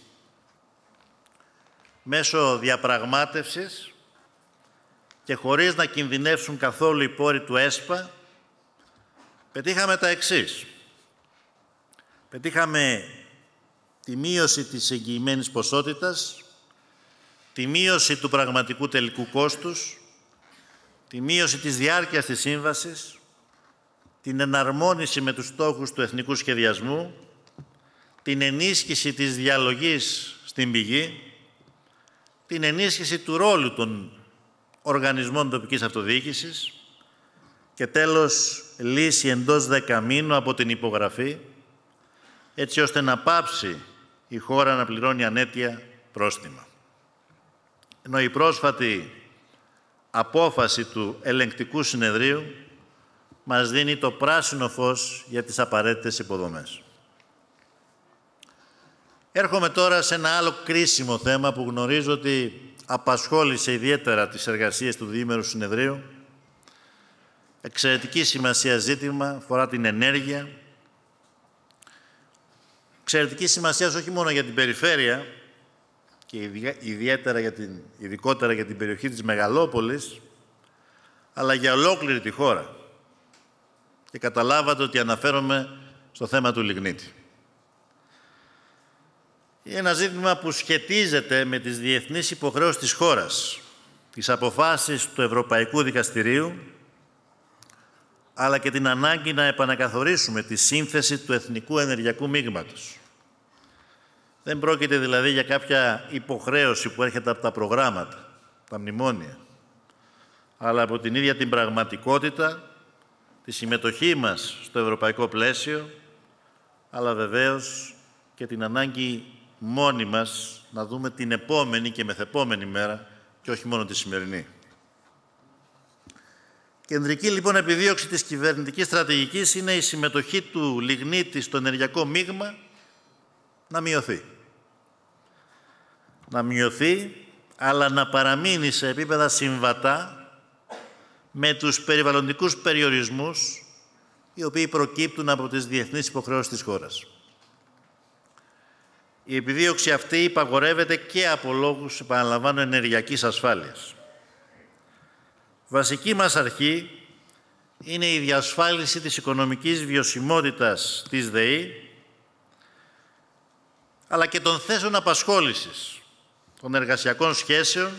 Μέσω διαπραγμάτευσης και χωρίς να κινδυνεύσουν καθόλου οι πόροι του ΕΣΠΑ, πετύχαμε τα εξής. Πετύχαμε τη μείωση της εγγυημένης ποσότητας, τη μείωση του πραγματικού τελικού κόστους, τη μείωση της διάρκειας της σύμβασης, την εναρμόνιση με τους στόχους του εθνικού σχεδιασμού, την ενίσχυση της διαλογής στην πηγή, την ενίσχυση του ρόλου των οργανισμών τοπικής αυτοδιοίκησης και τέλος λύση εντός δεκαμήνου από την υπογραφή, έτσι ώστε να πάψει η χώρα να πληρώνει ανέτεια πρόστιμα. Ενώ η πρόσφατη απόφαση του ελεγκτικού συνεδρίου μας δίνει το πράσινο φως για τις απαραίτητες υποδομές. Έρχομαι τώρα σε ένα άλλο κρίσιμο θέμα που γνωρίζω ότι απασχόλησε ιδιαίτερα τις εργασίες του Διήμερου Συνεδρίου. Εξαιρετική σημασία ζήτημα, αφορά την ενέργεια. Εξαιρετική σημασία όχι μόνο για την περιφέρεια και ιδιαίτερα για την, ειδικότερα για την περιοχή της Μεγαλόπολης, αλλά για ολόκληρη τη χώρα. Και καταλάβατε ότι αναφέρομαι στο θέμα του λιγνίτη. Είναι ένα ζήτημα που σχετίζεται με τις διεθνείς υποχρεώσεις της χώρας, τις αποφάσεις του Ευρωπαϊκού Δικαστηρίου, αλλά και την ανάγκη να επανακαθορίσουμε τη σύνθεση του εθνικού ενεργειακού μείγματος. Δεν πρόκειται δηλαδή για κάποια υποχρέωση που έρχεται από τα προγράμματα, τα μνημόνια, αλλά από την ίδια την πραγματικότητα, τη συμμετοχή μας στο ευρωπαϊκό πλαίσιο, αλλά βεβαίως και την ανάγκη μόνοι μας να δούμε την επόμενη και μεθεπόμενη μέρα και όχι μόνο τη σημερινή. Κεντρική λοιπόν επιδίωξη της κυβερνητικής στρατηγικής είναι η συμμετοχή του λιγνίτη στο ενεργειακό μείγμα να μειωθεί. Να μειωθεί, αλλά να παραμείνει σε επίπεδα συμβατά με τους περιβαλλοντικούς περιορισμούς οι οποίοι προκύπτουν από τις διεθνείς υποχρεώσεις της χώρας. Η επιδίωξη αυτή υπαγορεύεται και από λόγους, επαναλαμβάνω, ενεργειακής ασφάλειας. Βασική μας αρχή είναι η διασφάλιση της οικονομικής βιωσιμότητας της ΔΕΗ, αλλά και των θέσεων απασχόλησης, των εργασιακών σχέσεων,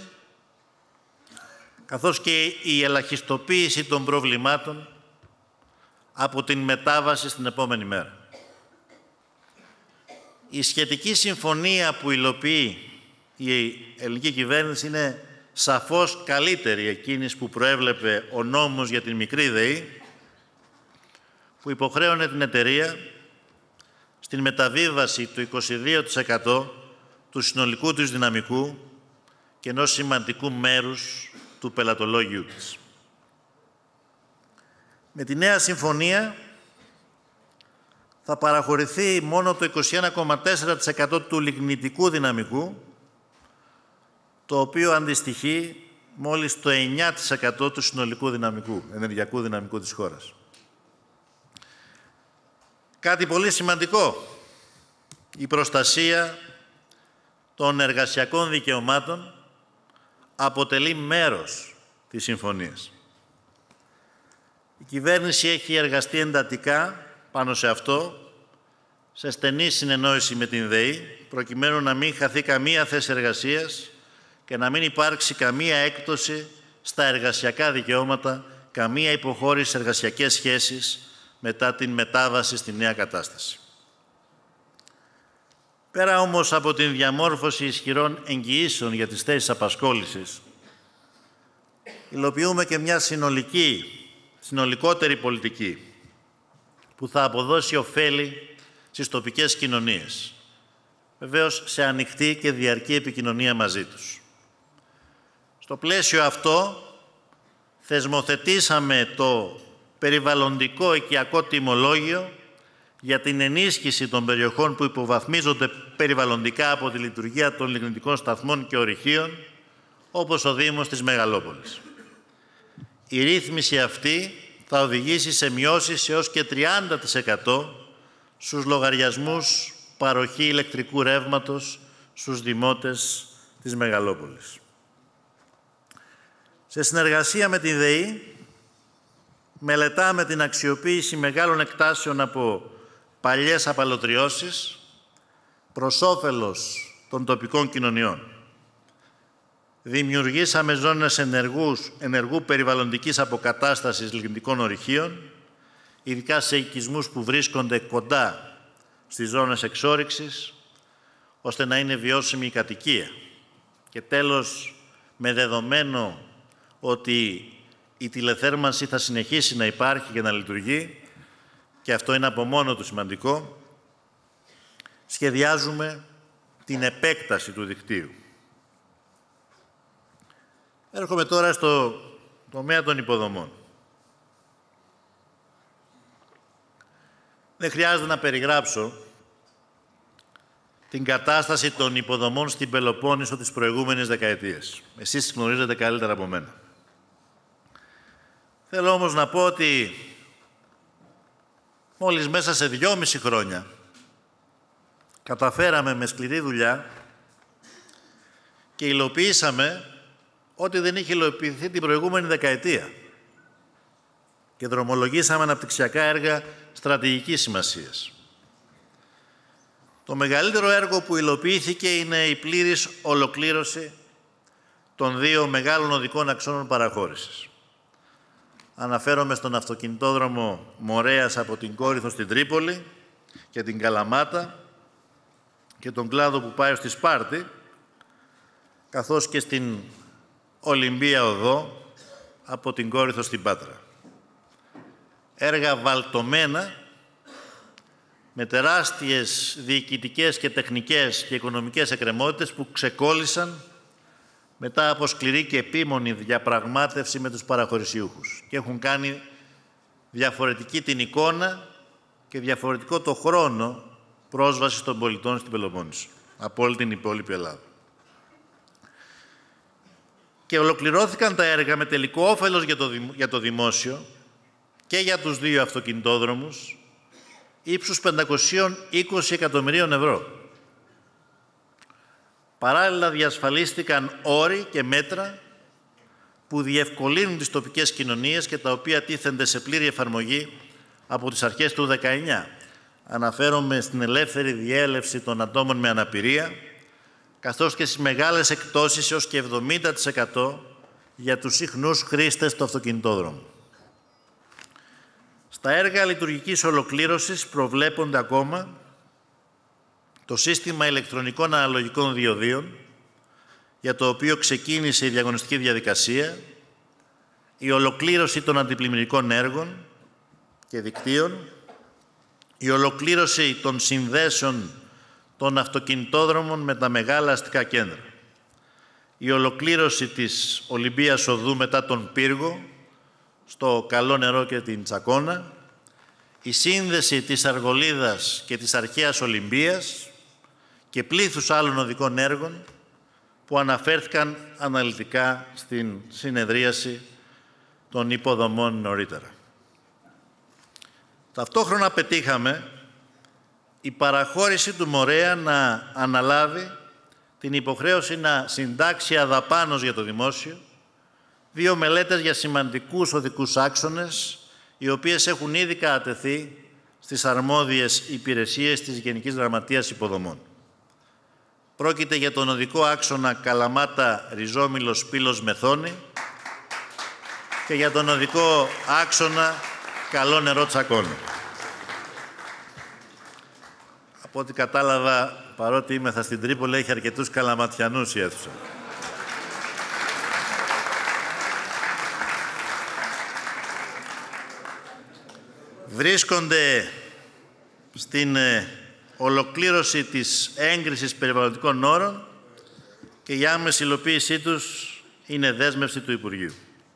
καθώς και η ελαχιστοποίηση των προβλημάτων από την μετάβαση στην επόμενη μέρα. Η σχετική συμφωνία που υλοποιεί η ελληνική κυβέρνηση είναι σαφώς καλύτερη εκείνης που προέβλεπε ο νόμος για την μικρή ΔΕΗ, που υποχρέωνε την εταιρεία στην μεταβίβαση του είκοσι δύο τοις εκατό του συνολικού της δυναμικού και ενός σημαντικού μέρους του πελατολόγιου της. Με τη νέα συμφωνία θα παραχωρηθεί μόνο το είκοσι ένα κόμμα τέσσερα τοις εκατό του λιγνητικού δυναμικού, το οποίο αντιστοιχεί μόλις το εννιά τοις εκατό του συνολικού δυναμικού, ενεργειακού δυναμικού της χώρας. Κάτι πολύ σημαντικό, η προστασία των εργασιακών δικαιωμάτων αποτελεί μέρος της συμφωνίας. Η κυβέρνηση έχει εργαστεί εντατικά πάνω σε αυτό, σε στενή συνεννόηση με την ΔΕΗ, προκειμένου να μην χαθεί καμία θέση εργασίας και να μην υπάρξει καμία έκπτωση στα εργασιακά δικαιώματα, καμία υποχώρηση σε εργασιακές σχέσεις μετά την μετάβαση στη νέα κατάσταση. Πέρα όμως από την διαμόρφωση ισχυρών εγγυήσεων για τις θέσεις απασχόλησης, υλοποιούμε και μια συνολική, συνολικότερη πολιτική που θα αποδώσει ωφέλη στις τοπικές κοινωνίες, βεβαίως σε ανοιχτή και διαρκή επικοινωνία μαζί τους. Στο πλαίσιο αυτό, θεσμοθετήσαμε το περιβαλλοντικό οικιακό τιμολόγιο για την ενίσχυση των περιοχών που υποβαθμίζονται περιβαλλοντικά από τη λειτουργία των λιγνητικών σταθμών και ορυχείων, όπως ο Δήμος της Μεγαλόπολης. Η ρύθμιση αυτή θα οδηγήσει σε μειώσεις έως και τριάντα τοις εκατό στους λογαριασμούς παροχή ηλεκτρικού ρεύματος στους δημότες της Μεγαλόπολης. Σε συνεργασία με τη ΔΕΗ, μελετάμε την αξιοποίηση μεγάλων εκτάσεων από παλιές απαλωτριώσεις προς όφελος των τοπικών κοινωνιών. Δημιουργήσαμε ζώνες ενεργούς, ενεργού περιβαλλοντικής αποκατάστασης λιγνητικών ορυχείων, ειδικά σε οικισμούς που βρίσκονται κοντά στις ζώνες εξόρυξης, ώστε να είναι βιώσιμη η κατοικία. Και τέλος, με δεδομένο ότι η τηλεθέρμανση θα συνεχίσει να υπάρχει και να λειτουργεί, και αυτό είναι από μόνο του σημαντικό, σχεδιάζουμε την επέκταση του δικτύου. Έρχομαι τώρα στο τομέα των υποδομών. Δεν χρειάζεται να περιγράψω την κατάσταση των υποδομών στην Πελοπόννησο τις προηγούμενες δεκαετίες. Εσείς τις γνωρίζετε καλύτερα από μένα. Θέλω όμως να πω ότι μόλις μέσα σε δυόμιση χρόνια καταφέραμε με σκληρή δουλειά και υλοποιήσαμε ό,τι δεν είχε υλοποιηθεί την προηγούμενη δεκαετία και δρομολογήσαμε αναπτυξιακά έργα στρατηγικής σημασίας. Το μεγαλύτερο έργο που υλοποιήθηκε είναι η πλήρης ολοκλήρωση των δύο μεγάλων οδικών αξώνων παραχώρησης. Αναφέρομαι στον αυτοκινητόδρομο Μορέας από την Κόρινθο στην Τρίπολη και την Καλαμάτα και τον κλάδο που πάει στη Σπάρτη, καθώς και στην Ολυμπία Οδό από την Κόρινθο στην Πάτρα. Έργα βαλτωμένα με τεράστιες διοικητικές και τεχνικές και οικονομικές εκκρεμότητες που ξεκόλλησαν μετά από σκληρή και επίμονη διαπραγμάτευση με τους παραχωρησιούχους και έχουν κάνει διαφορετική την εικόνα και διαφορετικό το χρόνο πρόσβασης των πολιτών στην Πελοπόννησο από όλη την υπόλοιπη Ελλάδα. Και ολοκληρώθηκαν τα έργα με τελικό όφελος για το, για το δημόσιο και για τους δύο αυτοκινητόδρομους ύψους πεντακόσια είκοσι εκατομμυρίων ευρώ. Παράλληλα διασφαλίστηκαν όροι και μέτρα που διευκολύνουν τις τοπικές κοινωνίες και τα οποία τίθενται σε πλήρη εφαρμογή από τις αρχές του δεκαεννιά. Αναφέρομαι στην ελεύθερη διέλευση των ατόμων με αναπηρία, καθώς και στις μεγάλες εκπτώσεις έως και εβδομήντα τοις εκατό για τους συχνούς χρήστες του αυτοκινητόδρομου. Στα έργα λειτουργικής ολοκλήρωσης προβλέπονται ακόμα το σύστημα ηλεκτρονικών αναλογικών διοδίων, για το οποίο ξεκίνησε η διαγωνιστική διαδικασία, η ολοκλήρωση των αντιπλημμυρικών έργων και δικτύων, η ολοκλήρωση των συνδέσεων των αυτοκινητόδρομων με τα μεγάλα αστικά κέντρα, η ολοκλήρωση της Ολυμπίας Οδού μετά τον Πύργο, στο Καλό Νερό και την Τσακώνα, η σύνδεση της Αργολίδας και της Αρχαίας Ολυμπίας και πλήθους άλλων οδικών έργων που αναφέρθηκαν αναλυτικά στην συνεδρίαση των υποδομών νωρίτερα. Ταυτόχρονα πετύχαμε η παραχώρηση του Μορέα να αναλάβει την υποχρέωση να συντάξει αδαπάνως για το δημόσιο δύο μελέτες για σημαντικούς οδικούς άξονες, οι οποίες έχουν ήδη κατατεθεί στις αρμόδιες υπηρεσίες της Γενικής Γραμματείας Υποδομών. Πρόκειται για τον οδικό άξονα Καλαμάτα-Ριζόμυλος-Πύλος-Μεθόνη και για τον οδικό άξονα Καλό Νερό-Τσακώνα. Από ό,τι κατάλαβα, παρότι είμεθα στην Τρίπολη, έχει αρκετούς καλαματιανούς η αίθουσα. Βρίσκονται στην ολοκλήρωση της έγκρισης περιβαλλοντικών όρων και η άμεση υλοποίησή τους είναι δέσμευση του Υπουργείου.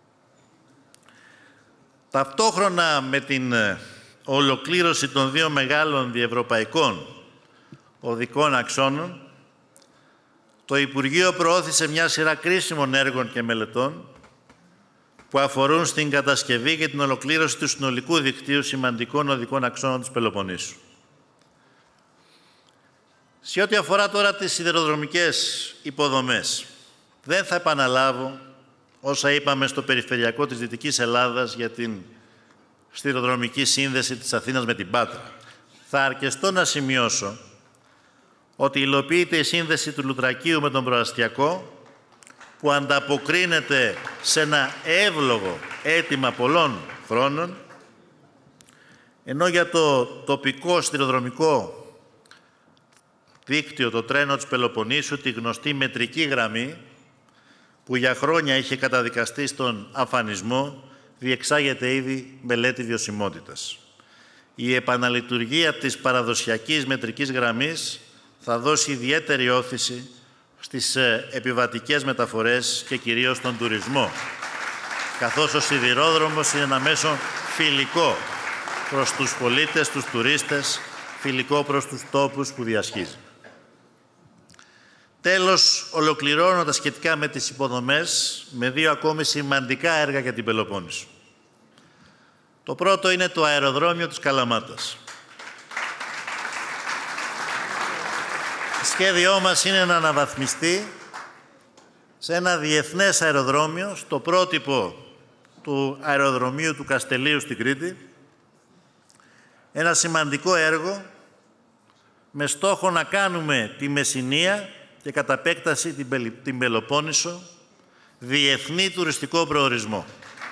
Ταυτόχρονα με την ολοκλήρωση των δύο μεγάλων διευρωπαϊκών οδικών αξώνων, το Υπουργείο προώθησε μια σειρά κρίσιμων έργων και μελετών που αφορούν στην κατασκευή και την ολοκλήρωση του συνολικού δικτύου σημαντικών οδικών αξώνων της Πελοποννήσου. Σε ό,τι αφορά τώρα τις σιδηροδρομικές υποδομές, δεν θα επαναλάβω όσα είπαμε στο περιφερειακό της Δυτικής Ελλάδας για την σιδηροδρομική σύνδεση της Αθήνας με την Πάτρα. Θα αρκεστώ να σημειώσω ότι υλοποιείται η σύνδεση του Λουτρακίου με τον Προαστιακό, που ανταποκρίνεται σε ένα εύλογο αίτημα πολλών χρόνων, ενώ για το τοπικό σιδηροδρομικό δίκτυο, το τρένο της Πελοποννήσου, τη γνωστή μετρική γραμμή, που για χρόνια είχε καταδικαστεί στον αφανισμό, διεξάγεται ήδη μελέτη βιωσιμότητας. Η επαναλειτουργία της παραδοσιακής μετρικής γραμμής θα δώσει ιδιαίτερη όθηση στις επιβατικές μεταφορές και κυρίως στον τουρισμό, καθώς ο σιδηρόδρομος είναι ένα μέσο φιλικό προς τους πολίτες, τους τουρίστες, φιλικό προς τους τόπους που διασχίζει. Τέλος, ολοκληρώνω τα σχετικά με τις υποδομές με δύο ακόμη σημαντικά έργα για την Πελοπόννησο. Το πρώτο είναι το αεροδρόμιο της Καλαμάτας. Σχέδιό μας είναι να αναβαθμιστεί σε ένα διεθνές αεροδρόμιο, στο πρότυπο του αεροδρομίου του Καστελείου στην Κρήτη, ένα σημαντικό έργο με στόχο να κάνουμε τη Μεσσηνία και κατ' επέκταση την, την Πελοπόννησο διεθνή τουριστικό προορισμό.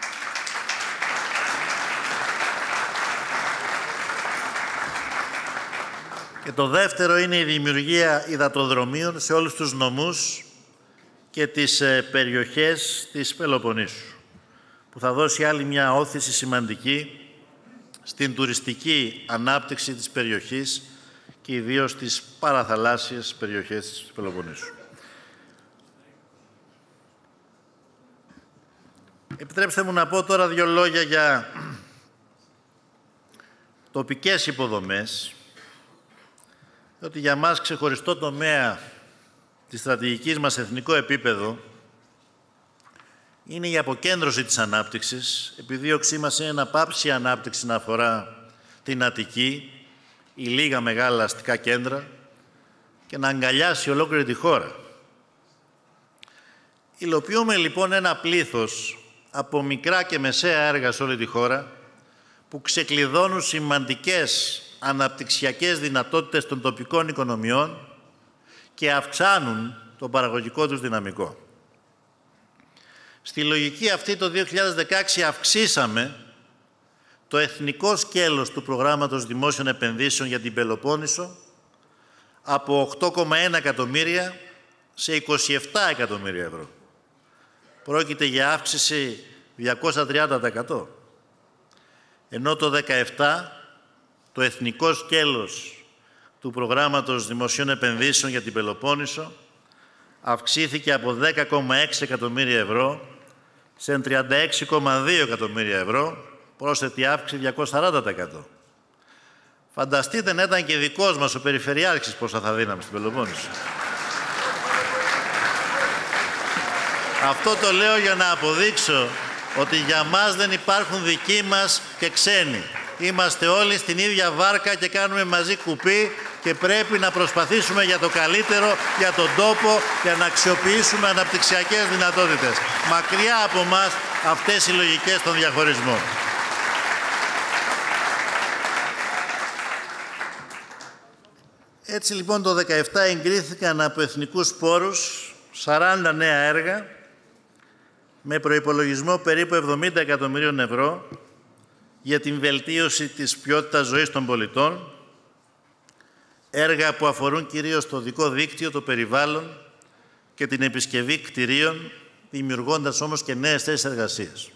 Και το δεύτερο είναι η δημιουργία υδατοδρομίων σε όλους τους νομούς και τις ε, περιοχές της Πελοποννήσου, που θα δώσει άλλη μια όθηση σημαντική στην τουριστική ανάπτυξη της περιοχής και ιδίως στις παραθαλάσσιες περιοχές της Πελοποννήσου. Επιτρέψτε μου να πω τώρα δύο λόγια για τοπικές υποδομές, ότι για μας ξεχωριστό τομέα της στρατηγικής μας σε εθνικό επίπεδο είναι η αποκέντρωση της ανάπτυξης. Επιδίωξή μας είναι να πάψει η ανάπτυξη να αφορά την Αττική ή λίγα μεγάλα αστικά κέντρα και να αγκαλιάσει ολόκληρη τη χώρα. Υλοποιούμε λοιπόν ένα πλήθος από μικρά και μεσαία έργα σε όλη τη χώρα που ξεκλειδώνουν σημαντικές αναπτυξιακές δυνατότητες των τοπικών οικονομιών και αυξάνουν το παραγωγικό τους δυναμικό. Στη λογική αυτή το δύο χιλιάδες δεκαέξι αυξήσαμε το εθνικό σκέλος του προγράμματος δημόσιων επενδύσεων για την Πελοπόννησο από οκτώ κόμμα ένα εκατομμύρια σε είκοσι επτά εκατομμύρια ευρώ. Πρόκειται για αύξηση διακόσια τριάντα τοις εκατό. Ενώ το δύο χιλιάδες δεκαεπτά το εθνικό σκέλος του προγράμματος δημοσίων επενδύσεων για την Πελοπόννησο αυξήθηκε από δέκα κόμμα έξι εκατομμύρια ευρώ σε τριάντα έξι κόμμα δύο εκατομμύρια ευρώ, πρόσθετη αύξηση διακόσια σαράντα τοις εκατό. Φανταστείτε να ήταν και δικός μας ο Περιφερειάρχης πόσα θα δίναμε στην Πελοπόννησο. Αυτό το λέω για να αποδείξω ότι για μας δεν υπάρχουν δικοί μας και ξένοι. Είμαστε όλοι στην ίδια βάρκα και κάνουμε μαζί κουπί και πρέπει να προσπαθήσουμε για το καλύτερο, για τον τόπο, για να αξιοποιήσουμε αναπτυξιακές δυνατότητες. Μακριά από μας αυτές οι λογικές των διαχωρισμών. Έτσι λοιπόν το δύο χιλιάδες δεκαεπτά εγκρίθηκαν από εθνικούς πόρους σαράντα νέα έργα με προϋπολογισμό περίπου εβδομήντα εκατομμυρίων ευρώ για την βελτίωση της ποιότητας ζωής των πολιτών, έργα που αφορούν κυρίως το οδικό δίκτυο, το περιβάλλον και την επισκευή κτηρίων, δημιουργώντας όμως και νέες θέσεις εργασίας.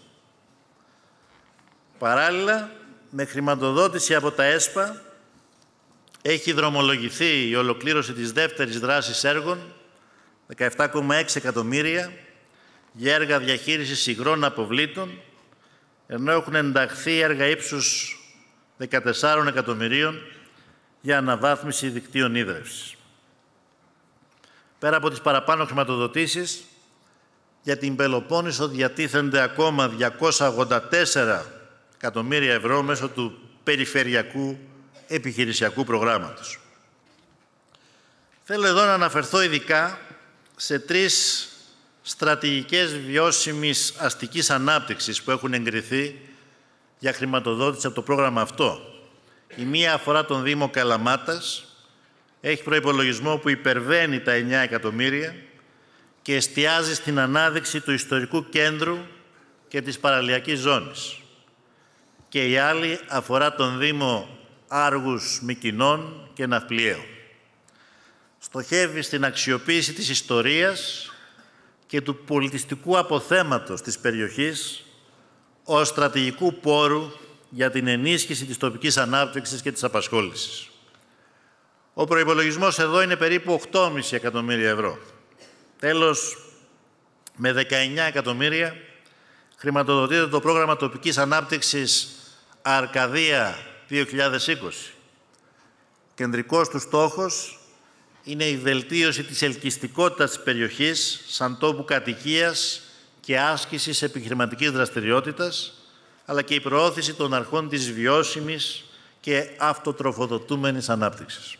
Παράλληλα, με χρηματοδότηση από τα ΕΣΠΑ, έχει δρομολογηθεί η ολοκλήρωση της δεύτερης δράσης έργων, δεκαεπτά κόμμα έξι εκατομμύρια, για έργα διαχείρισης υγρών αποβλήτων, ενώ έχουν ενταχθεί έργα ύψους δεκατεσσάρων εκατομμυρίων για αναβάθμιση δικτύων ίδρευσης. Πέρα από τις παραπάνω χρηματοδοτήσεις, για την Πελοπόννησο διατίθενται ακόμα διακόσια ογδόντα τέσσερα εκατομμύρια ευρώ μέσω του Περιφερειακού Επιχειρησιακού Προγράμματος. Θέλω εδώ να αναφερθώ ειδικά σε τρεις στρατηγικές βιώσιμης αστικής ανάπτυξης που έχουν εγκριθεί για χρηματοδότηση από το πρόγραμμα αυτό. Η μία αφορά τον Δήμο Καλαμάτας, έχει προϋπολογισμό που υπερβαίνει τα εννιά εκατομμύρια και εστιάζει στην ανάδειξη του ιστορικού κέντρου και της παραλιακής ζώνης. Και η άλλη αφορά τον Δήμο Άργους Μυκηνών και Ναυπλιαίου. Στοχεύει στην αξιοποίηση της ιστορίας και του πολιτιστικού αποθέματος της περιοχής ως στρατηγικού πόρου για την ενίσχυση της τοπικής ανάπτυξης και της απασχόλησης. Ο προϋπολογισμός εδώ είναι περίπου οκτώ κόμμα πέντε εκατομμύρια ευρώ. Τέλος, με δεκαεννιά εκατομμύρια χρηματοδοτείται το πρόγραμμα τοπικής ανάπτυξης Αρκαδία δύο χιλιάδες είκοσι. Κεντρικός του στόχος είναι η βελτίωση της ελκυστικότητας της περιοχής σαν τόπου κατοικίας και άσκησης επιχειρηματικής δραστηριότητας, αλλά και η προώθηση των αρχών της βιώσιμης και αυτοτροφοδοτούμενης ανάπτυξης.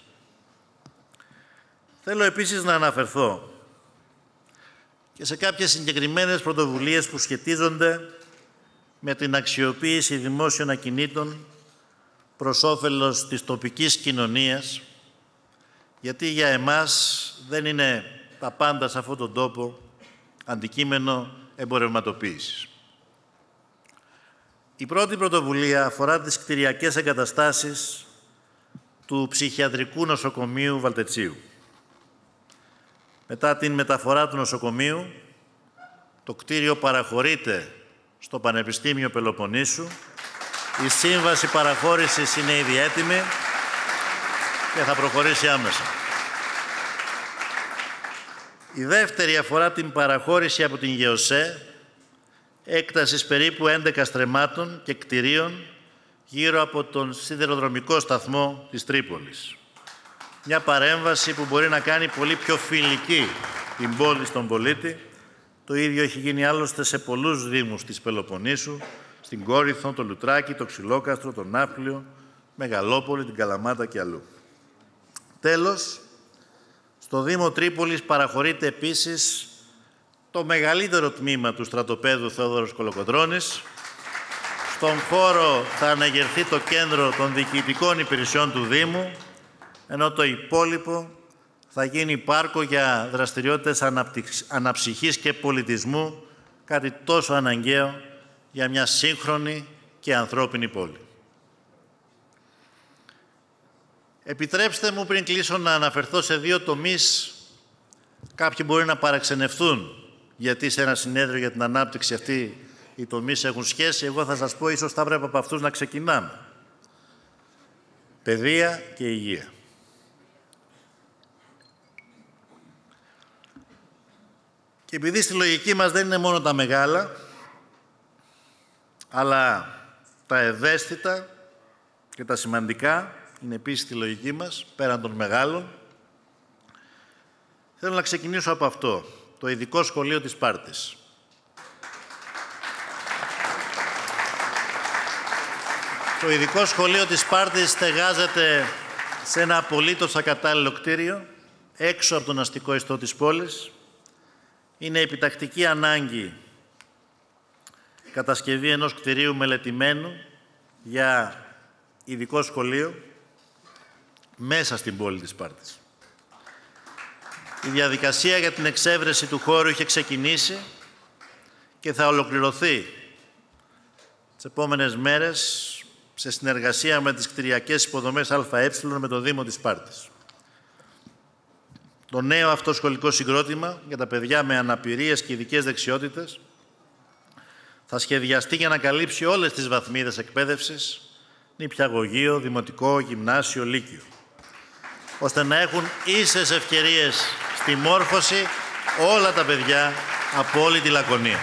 Θέλω επίσης να αναφερθώ και σε κάποιες συγκεκριμένες πρωτοβουλίες που σχετίζονται με την αξιοποίηση δημόσιων ακινήτων προς όφελος της τοπικής κοινωνίας, γιατί για εμάς δεν είναι τα πάντα σε αυτόν τον τόπο αντικείμενο εμπορευματοποίησης. Η πρώτη πρωτοβουλία αφορά τις κτηριακές εγκαταστάσεις του Ψυχιατρικού Νοσοκομείου Βαλτετσίου. Μετά την μεταφορά του νοσοκομείου, το κτίριο παραχωρείται στο Πανεπιστήμιο Πελοποννήσου. Η σύμβαση παραχώρησης είναι ήδη έτοιμη και θα προχωρήσει άμεσα. Η δεύτερη αφορά την παραχώρηση από την ΓΕΟΣΕ έκτασης περίπου έντεκα στρεμμάτων και κτηρίων γύρω από τον σιδηροδρομικό σταθμό της Τρίπολης. Μια παρέμβαση που μπορεί να κάνει πολύ πιο φιλική την πόλη στον πολίτη. Το ίδιο έχει γίνει άλλωστε σε πολλούς δήμους της Πελοποννήσου, στην Κόρινθο, το Λουτράκι, το Ξυλόκαστρο, το Ναύπλιο, Μεγαλόπολη, την Καλαμάτα και αλλού. Τέλος, στο Δήμο Τρίπολης παραχωρείται επίσης το μεγαλύτερο τμήμα του στρατοπέδου Θεόδωρος Κολοκοτρώνης. Στον χώρο θα αναγερθεί το κέντρο των διοικητικών υπηρεσιών του Δήμου, ενώ το υπόλοιπο θα γίνει πάρκο για δραστηριότητες αναψυχής και πολιτισμού, κάτι τόσο αναγκαίο για μια σύγχρονη και ανθρώπινη πόλη. Επιτρέψτε μου πριν κλείσω να αναφερθώ σε δύο τομείς. Κάποιοι μπορεί να παραξενευθούν γιατί σε ένα συνέδριο για την ανάπτυξη αυτή οι τομείς έχουν σχέση. Εγώ θα σας πω, ίσως θα πρέπει από αυτούς να ξεκινάμε. Παιδεία και υγεία. Και επειδή στη λογική μας δεν είναι μόνο τα μεγάλα, αλλά τα ευαίσθητα και τα σημαντικά είναι επίσης στη λογική μας, πέραν των μεγάλων, θέλω να ξεκινήσω από αυτό, το ειδικό σχολείο της Σπάρτης. Το ειδικό σχολείο της Σπάρτης στεγάζεται σε ένα απολύτως ακατάλληλο κτίριο, έξω από τον αστικό ιστό της πόλης. Είναι επιτακτική ανάγκη κατασκευή ενός κτηρίου μελετημένου για ειδικό σχολείο μέσα στην πόλη της Σπάρτης. Η διαδικασία για την εξέβρεση του χώρου είχε ξεκινήσει και θα ολοκληρωθεί τις επόμενες μέρες σε συνεργασία με τις κτηριακές υποδομές ΑΕ με το Δήμο της Σπάρτης. Το νέο αυτό σχολικό συγκρότημα για τα παιδιά με αναπηρίες και ειδικές δεξιότητες θα σχεδιαστεί για να καλύψει όλες τις βαθμίδες εκπαίδευσης, νηπιαγωγείο, δημοτικό, γυμνάσιο, λύκειο. ώστε να έχουν ίσες ευκαιρίες στη μόρφωση όλα τα παιδιά από όλη τη Λακωνία.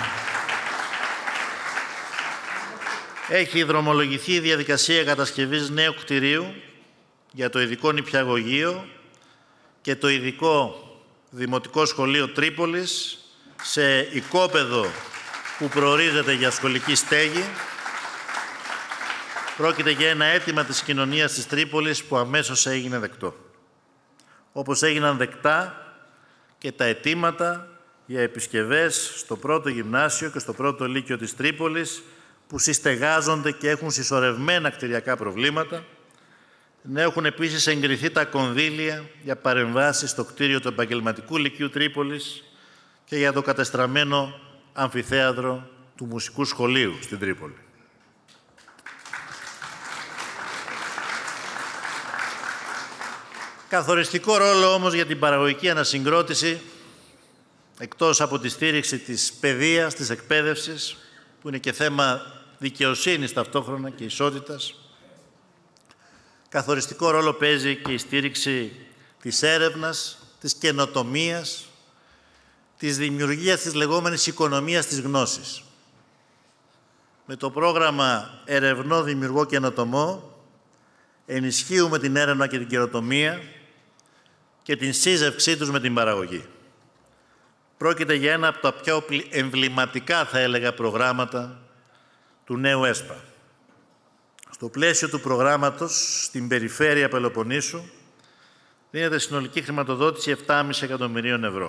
Έχει δρομολογηθεί η διαδικασία κατασκευής νέου κτηρίου για το ειδικό νηπιαγωγείο και το ειδικό Δημοτικό Σχολείο Τρίπολης σε οικόπεδο που προορίζεται για σχολική στέγη. Πρόκειται για ένα αίτημα της κοινωνίας της Τρίπολης που αμέσως έγινε δεκτό. Όπως έγιναν δεκτά και τα αιτήματα για επισκευές στο πρώτο γυμνάσιο και στο πρώτο λύκειο της Τρίπολης που συστεγάζονται και έχουν συσσωρευμένα κτηριακά προβλήματα. Να έχουν επίσης εγκριθεί τα κονδύλια για παρεμβάσεις στο κτίριο του Επαγγελματικού Λυκείου Τρίπολης και για το κατεστραμμένο αμφιθέατρο του Μουσικού Σχολείου στην Τρίπολη. Καθοριστικό ρόλο όμως για την παραγωγική ανασυγκρότηση, εκτός από τη στήριξη της παιδείας, της εκπαίδευσης, που είναι και θέμα δικαιοσύνης ταυτόχρονα και ισότητας, καθοριστικό ρόλο παίζει και η στήριξη της έρευνας, της καινοτομίας, της δημιουργίας της λεγόμενης οικονομίας της γνώσης. Με το πρόγραμμα Ερευνώ, Δημιουργώ, Καινοτομώ ενισχύουμε την έρευνα και την καινοτομία και την σύζευξή τους με την παραγωγή. Πρόκειται για ένα από τα πιο εμβληματικά, θα έλεγα, προγράμματα του νέου ΕΣΠΑ. Στο πλαίσιο του προγράμματος, στην περιφέρεια Πελοποννήσου, δίνεται συνολική χρηματοδότηση επτά κόμμα πέντε εκατομμυρίων ευρώ.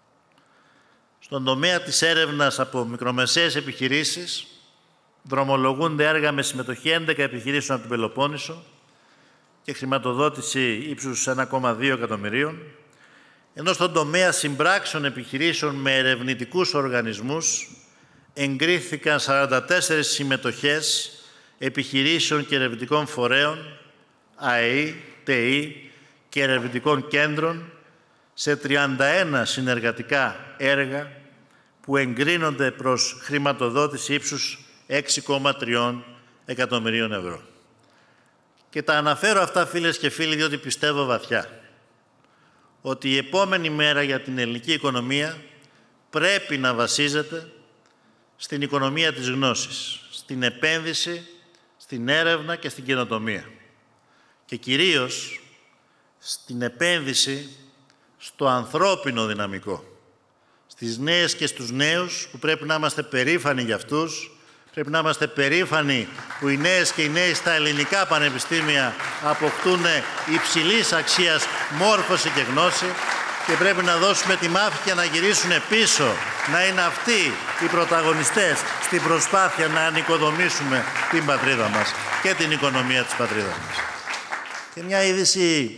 Στον τομέα της έρευνας από μικρομεσαίες επιχειρήσεις, δρομολογούνται έργα με συμμετοχή έντεκα επιχειρήσεων από την Πελοπόννησο και χρηματοδότηση ύψους ένα κόμμα δύο εκατομμυρίων, ενώ στον τομέα συμπράξεων επιχειρήσεων με ερευνητικούς οργανισμούς εγκρίθηκαν σαράντα τέσσερις συμμετοχές επιχειρήσεων και ερευνητικών φορέων, ΑΕΗ, ΤΕΗ και ερευνητικών κέντρων σε τριάντα ένα συνεργατικά έργα που εγκρίνονται προς χρηματοδότηση ύψους έξι κόμμα τρία εκατομμυρίων ευρώ. Και τα αναφέρω αυτά, φίλες και φίλοι, διότι πιστεύω βαθιά ότι η επόμενη μέρα για την ελληνική οικονομία πρέπει να βασίζεται στην οικονομία της γνώσης, στην επένδυση, στην έρευνα και στην καινοτομία. Και κυρίως στην επένδυση στο ανθρώπινο δυναμικό, στις νέες και στους νέους που πρέπει να είμαστε περήφανοι για αυτούς. Πρέπει να είμαστε περήφανοι που οι νέες και οι νέοι στα ελληνικά πανεπιστήμια αποκτούν υψηλής αξίας μόρφωση και γνώση και πρέπει να δώσουμε τη μάχη και να γυρίσουν πίσω, να είναι αυτοί οι πρωταγωνιστές στην προσπάθεια να ανοικοδομήσουμε την πατρίδα μας και την οικονομία της πατρίδας μας. Και μια είδηση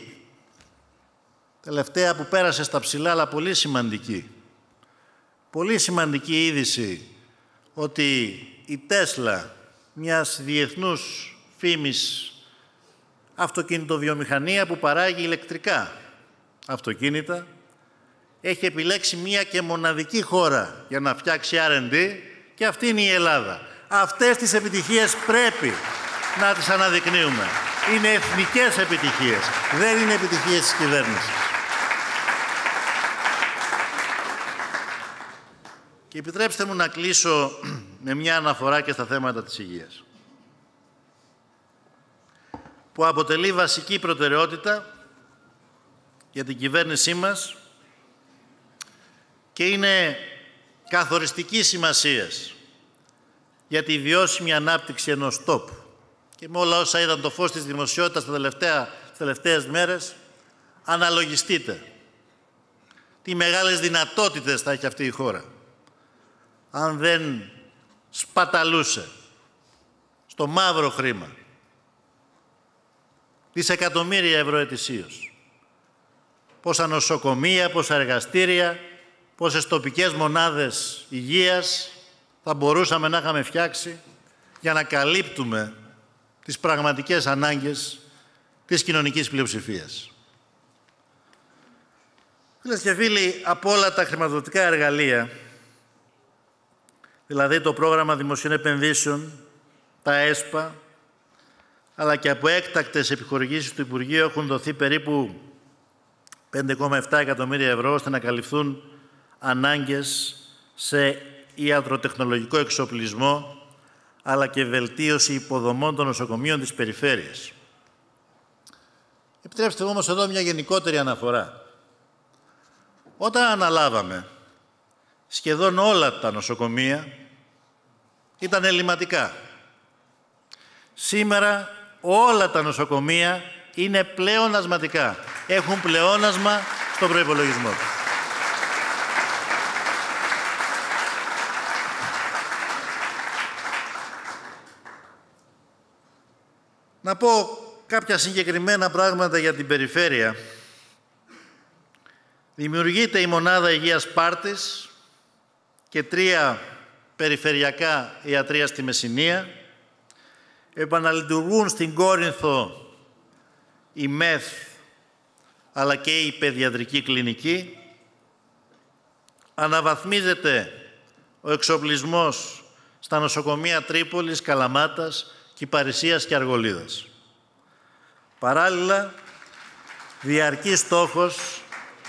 τελευταία που πέρασε στα ψηλά, αλλά πολύ σημαντική. Πολύ σημαντική είδηση ότι η Τέσλα, μιας διεθνούς φήμης αυτοκινητοβιομηχανία που παράγει ηλεκτρικά αυτοκίνητα, έχει επιλέξει μία και μοναδική χώρα για να φτιάξει αρ εντ ντι και αυτή είναι η Ελλάδα. Αυτές τις επιτυχίες πρέπει να τις αναδεικνύουμε. Είναι εθνικές επιτυχίες, δεν είναι επιτυχίες της κυβέρνησης. Και επιτρέψτε μου να κλείσω με μια αναφορά και στα θέματα της υγείας, που αποτελεί βασική προτεραιότητα για την κυβέρνησή μας και είναι καθοριστική σημασίας για τη βιώσιμη ανάπτυξη ενός τόπου. Και με όλα όσα είδαν το φως της δημοσιότητας τα τελευταία, τις τελευταίες μέρες, αναλογιστείτε τι μεγάλες δυνατότητες θα έχει αυτή η χώρα αν δεν σπαταλούσε στο μαύρο χρήμα δισεκατομμύρια ευρώ ετησίως. Πόσα νοσοκομεία, πόσα εργαστήρια, πόσες τοπικές μονάδες υγείας θα μπορούσαμε να είχαμε φτιάξει για να καλύπτουμε τις πραγματικές ανάγκες της κοινωνικής πλειοψηφίας. Φίλες και φίλοι, από όλα τα χρηματοδοτικά εργαλεία, δηλαδή το πρόγραμμα δημοσίων επενδύσεων, τα ΕΣΠΑ, αλλά και από έκτακτες επιχορηγήσεις του Υπουργείου έχουν δοθεί περίπου πέντε κόμμα επτά εκατομμύρια ευρώ ώστε να καλυφθούν ανάγκες σε ιατροτεχνολογικό εξοπλισμό αλλά και βελτίωση υποδομών των νοσοκομείων της περιφέρειας. Επιτρέψτε όμως εδώ μια γενικότερη αναφορά. Όταν αναλάβαμε, σχεδόν όλα τα νοσοκομεία ήταν ελλειμματικά. Σήμερα όλα τα νοσοκομεία είναι πλεονασματικά. Έχουν πλεόνασμα στον προϋπολογισμό τους. Να πω κάποια συγκεκριμένα πράγματα για την περιφέρεια. Δημιουργείται η Μονάδα Υγείας Πάρτης και τρία περιφερειακά ιατρεία στη Μεσσηνία. Επαναλειτουργούν στην Κόρινθο η ΜΕΘ αλλά και η παιδιατρική κλινική. Αναβαθμίζεται ο εξοπλισμός στα νοσοκομεία Τρίπολης, Καλαμάτας, Κυπαρισίας και Αργολίδας. Παράλληλα, διαρκής στόχος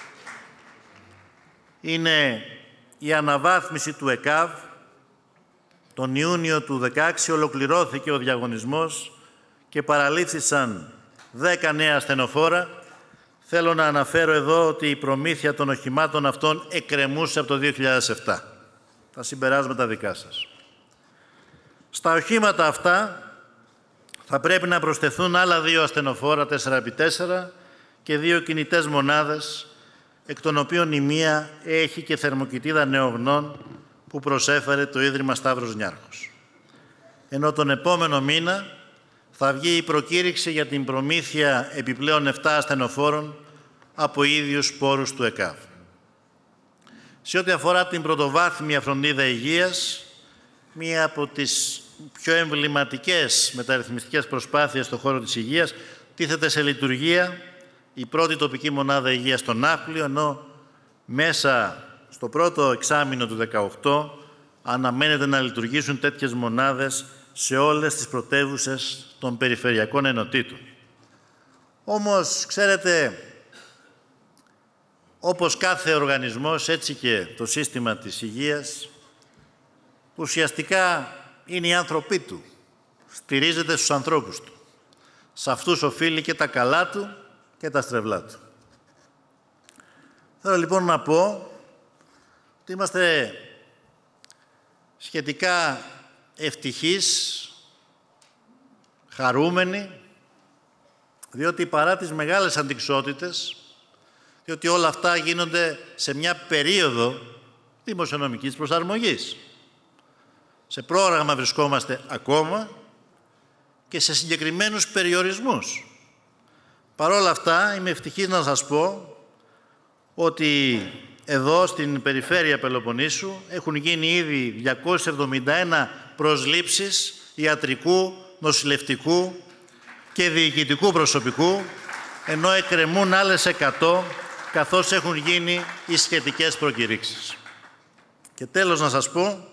είναι η αναβάθμιση του ΕΚΑΒ. Τον Ιούνιο του δύο χιλιάδες δεκαέξι ολοκληρώθηκε ο διαγωνισμός και παραλήφθησαν δέκα νέα ασθενοφόρα. Θέλω να αναφέρω εδώ ότι η προμήθεια των οχημάτων αυτών εκκρεμούσε από το δύο χιλιάδες επτά. Τα συμπεράσματα δικά σας. Στα οχήματα αυτά θα πρέπει να προσθεθούν άλλα δύο ασθενοφόρα τέσσερα επί τέσσερα και δύο κινητές μονάδες, εκ των οποίων η μία έχει και θερμοκοιτίδα νεογνών που προσέφερε το Ίδρυμα Σταύρος Νιάρχος. Ενώ τον επόμενο μήνα θα βγει η προκήρυξη για την προμήθεια επιπλέον επτά ασθενοφόρων από ίδιους πόρους του ΕΚΑΒ. Σε ό,τι αφορά την πρωτοβάθμια φροντίδα υγείας, μία από τις πιο εμβληματικές μεταρρυθμιστικές προσπάθειες στον χώρο της υγείας, τίθεται σε λειτουργία η πρώτη τοπική μονάδα υγείας στο Ναύπλιο, ενώ μέσα στο πρώτο εξάμηνο του δύο χιλιάδες δεκαοκτώ αναμένεται να λειτουργήσουν τέτοιες μονάδες σε όλες τις πρωτεύουσες των περιφερειακών ενωτήτων. Όμως, ξέρετε, όπως κάθε οργανισμός, έτσι και το σύστημα της υγείας, ουσιαστικά είναι οι άνθρωποι του. Στηρίζεται στους ανθρώπους του. Σε αυτούς οφείλει και τα καλά του και τα στρεβλά του. Θέλω λοιπόν να πω ότι είμαστε σχετικά ευτυχείς, χαρούμενοι, διότι παρά τις μεγάλες αντιξότητες, διότι όλα αυτά γίνονται σε μια περίοδο δημοσιονομικής προσαρμογής. Σε πρόγραμμα βρισκόμαστε ακόμα και σε συγκεκριμένους περιορισμούς. Παρ' όλα αυτά, είμαι ευτυχής να σας πω ότι εδώ στην περιφέρεια Πελοποννήσου έχουν γίνει ήδη διακόσιες εβδομήντα ένα προσλήψεις ιατρικού, νοσηλευτικού και διοικητικού προσωπικού, ενώ εκκρεμούν άλλες εκατό, καθώς έχουν γίνει οι σχετικές προκηρύξεις. Και τέλος να σας πω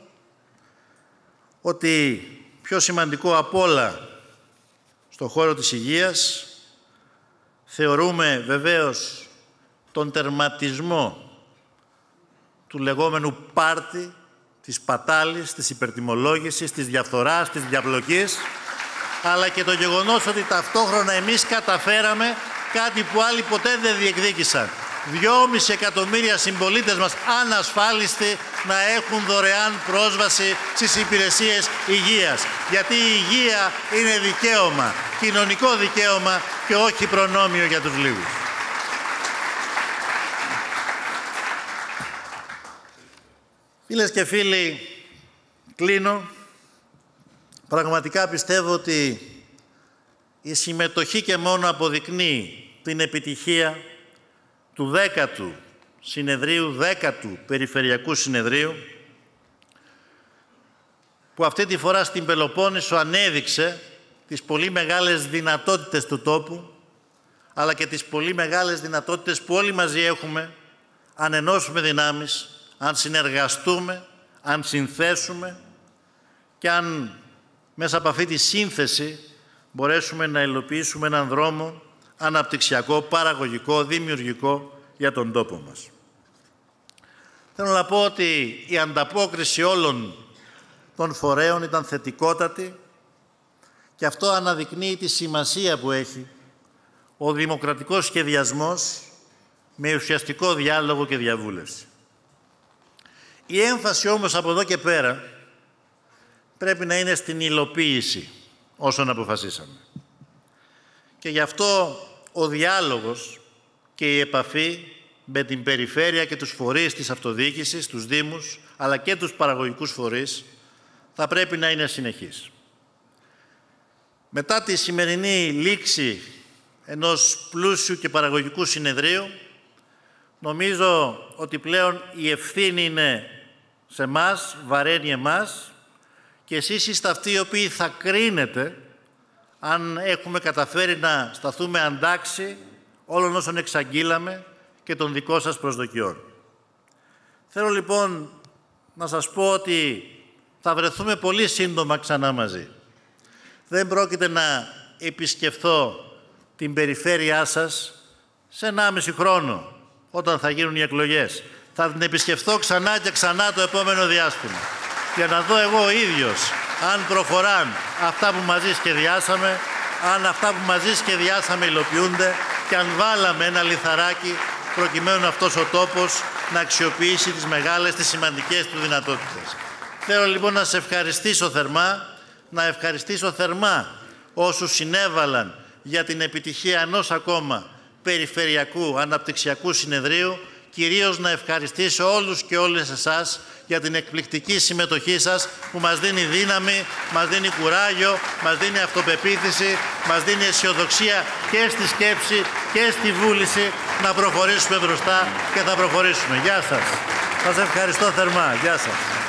ότι πιο σημαντικό απ' όλα στον χώρο της υγείας θεωρούμε βεβαίως τον τερματισμό του λεγόμενου πάρτι, της πατάλης, της υπερτιμολόγησης, της διαφθοράς, της διαπλοκής, αλλά και το γεγονός ότι ταυτόχρονα εμείς καταφέραμε κάτι που άλλοι ποτέ δεν διεκδίκησαν. δυόμισι εκατομμύρια συμπολίτες μας ανασφάλιστοι να έχουν δωρεάν πρόσβαση στις υπηρεσίες υγείας. Γιατί η υγεία είναι δικαίωμα, κοινωνικό δικαίωμα και όχι προνόμιο για τους λίγους. Φίλες και φίλοι, κλείνω. Πραγματικά πιστεύω ότι η συμμετοχή και μόνο αποδεικνύει την επιτυχία του δέκατου συνεδρίου, δέκατου Περιφερειακού Συνεδρίου, που αυτή τη φορά στην Πελοπόννησο ανέδειξε τις πολύ μεγάλες δυνατότητες του τόπου, αλλά και τις πολύ μεγάλες δυνατότητες που όλοι μαζί έχουμε, αν ενώσουμε δυνάμεις, αν συνεργαστούμε, αν συνθέσουμε και αν μέσα από αυτή τη σύνθεση μπορέσουμε να υλοποιήσουμε έναν δρόμο αναπτυξιακό, παραγωγικό, δημιουργικό για τον τόπο μας. Θέλω να πω ότι η ανταπόκριση όλων των φορέων ήταν θετικότατη και αυτό αναδεικνύει τη σημασία που έχει ο δημοκρατικός σχεδιασμός με ουσιαστικό διάλογο και διαβούλευση. Η έμφαση όμως από εδώ και πέρα πρέπει να είναι στην υλοποίηση όσων αποφασίσαμε. Και γι' αυτό ο διάλογος και η επαφή με την περιφέρεια και τους φορείς της αυτοδιοίκησης, τους Δήμους, αλλά και τους παραγωγικούς φορείς, θα πρέπει να είναι συνεχής. Μετά τη σημερινή λήξη ενός πλούσιου και παραγωγικού συνεδρίου, νομίζω ότι πλέον η ευθύνη είναι σε εμάς, βαραίνει εμάς, και εσείς είστε αυτοί οι οποίοι θα κρίνετε αν έχουμε καταφέρει να σταθούμε αντάξει όλων όσων εξαγγείλαμε και των δικών σας προσδοκιών. Θέλω λοιπόν να σας πω ότι θα βρεθούμε πολύ σύντομα ξανά μαζί. Δεν πρόκειται να επισκεφθώ την περιφέρειά σας σε ενάμιση χρόνο, όταν θα γίνουν οι εκλογές. Θα την επισκεφθώ ξανά και ξανά το επόμενο διάστημα, για να δω εγώ ο ίδιος αν προχωράν αυτά που μαζί σχεδιάσαμε, αν αυτά που μαζί σχεδιάσαμε υλοποιούνται και αν βάλαμε ένα λιθαράκι προκειμένου αυτός ο τόπος να αξιοποιήσει τις μεγάλες, τις σημαντικές του δυνατότητες. Θέλω λοιπόν να σε ευχαριστήσω θερμά, να ευχαριστήσω θερμά όσους συνέβαλαν για την επιτυχία ενός ακόμα περιφερειακού αναπτυξιακού συνεδρίου, κυρίως να ευχαριστήσω όλους και όλες εσάς για την εκπληκτική συμμετοχή σας που μας δίνει δύναμη, μας δίνει κουράγιο, μας δίνει αυτοπεποίθηση, μας δίνει αισιοδοξία και στη σκέψη και στη βούληση να προχωρήσουμε μπροστά και θα προχωρήσουμε. Γεια σας. Σας ευχαριστώ θερμά. Γεια σας.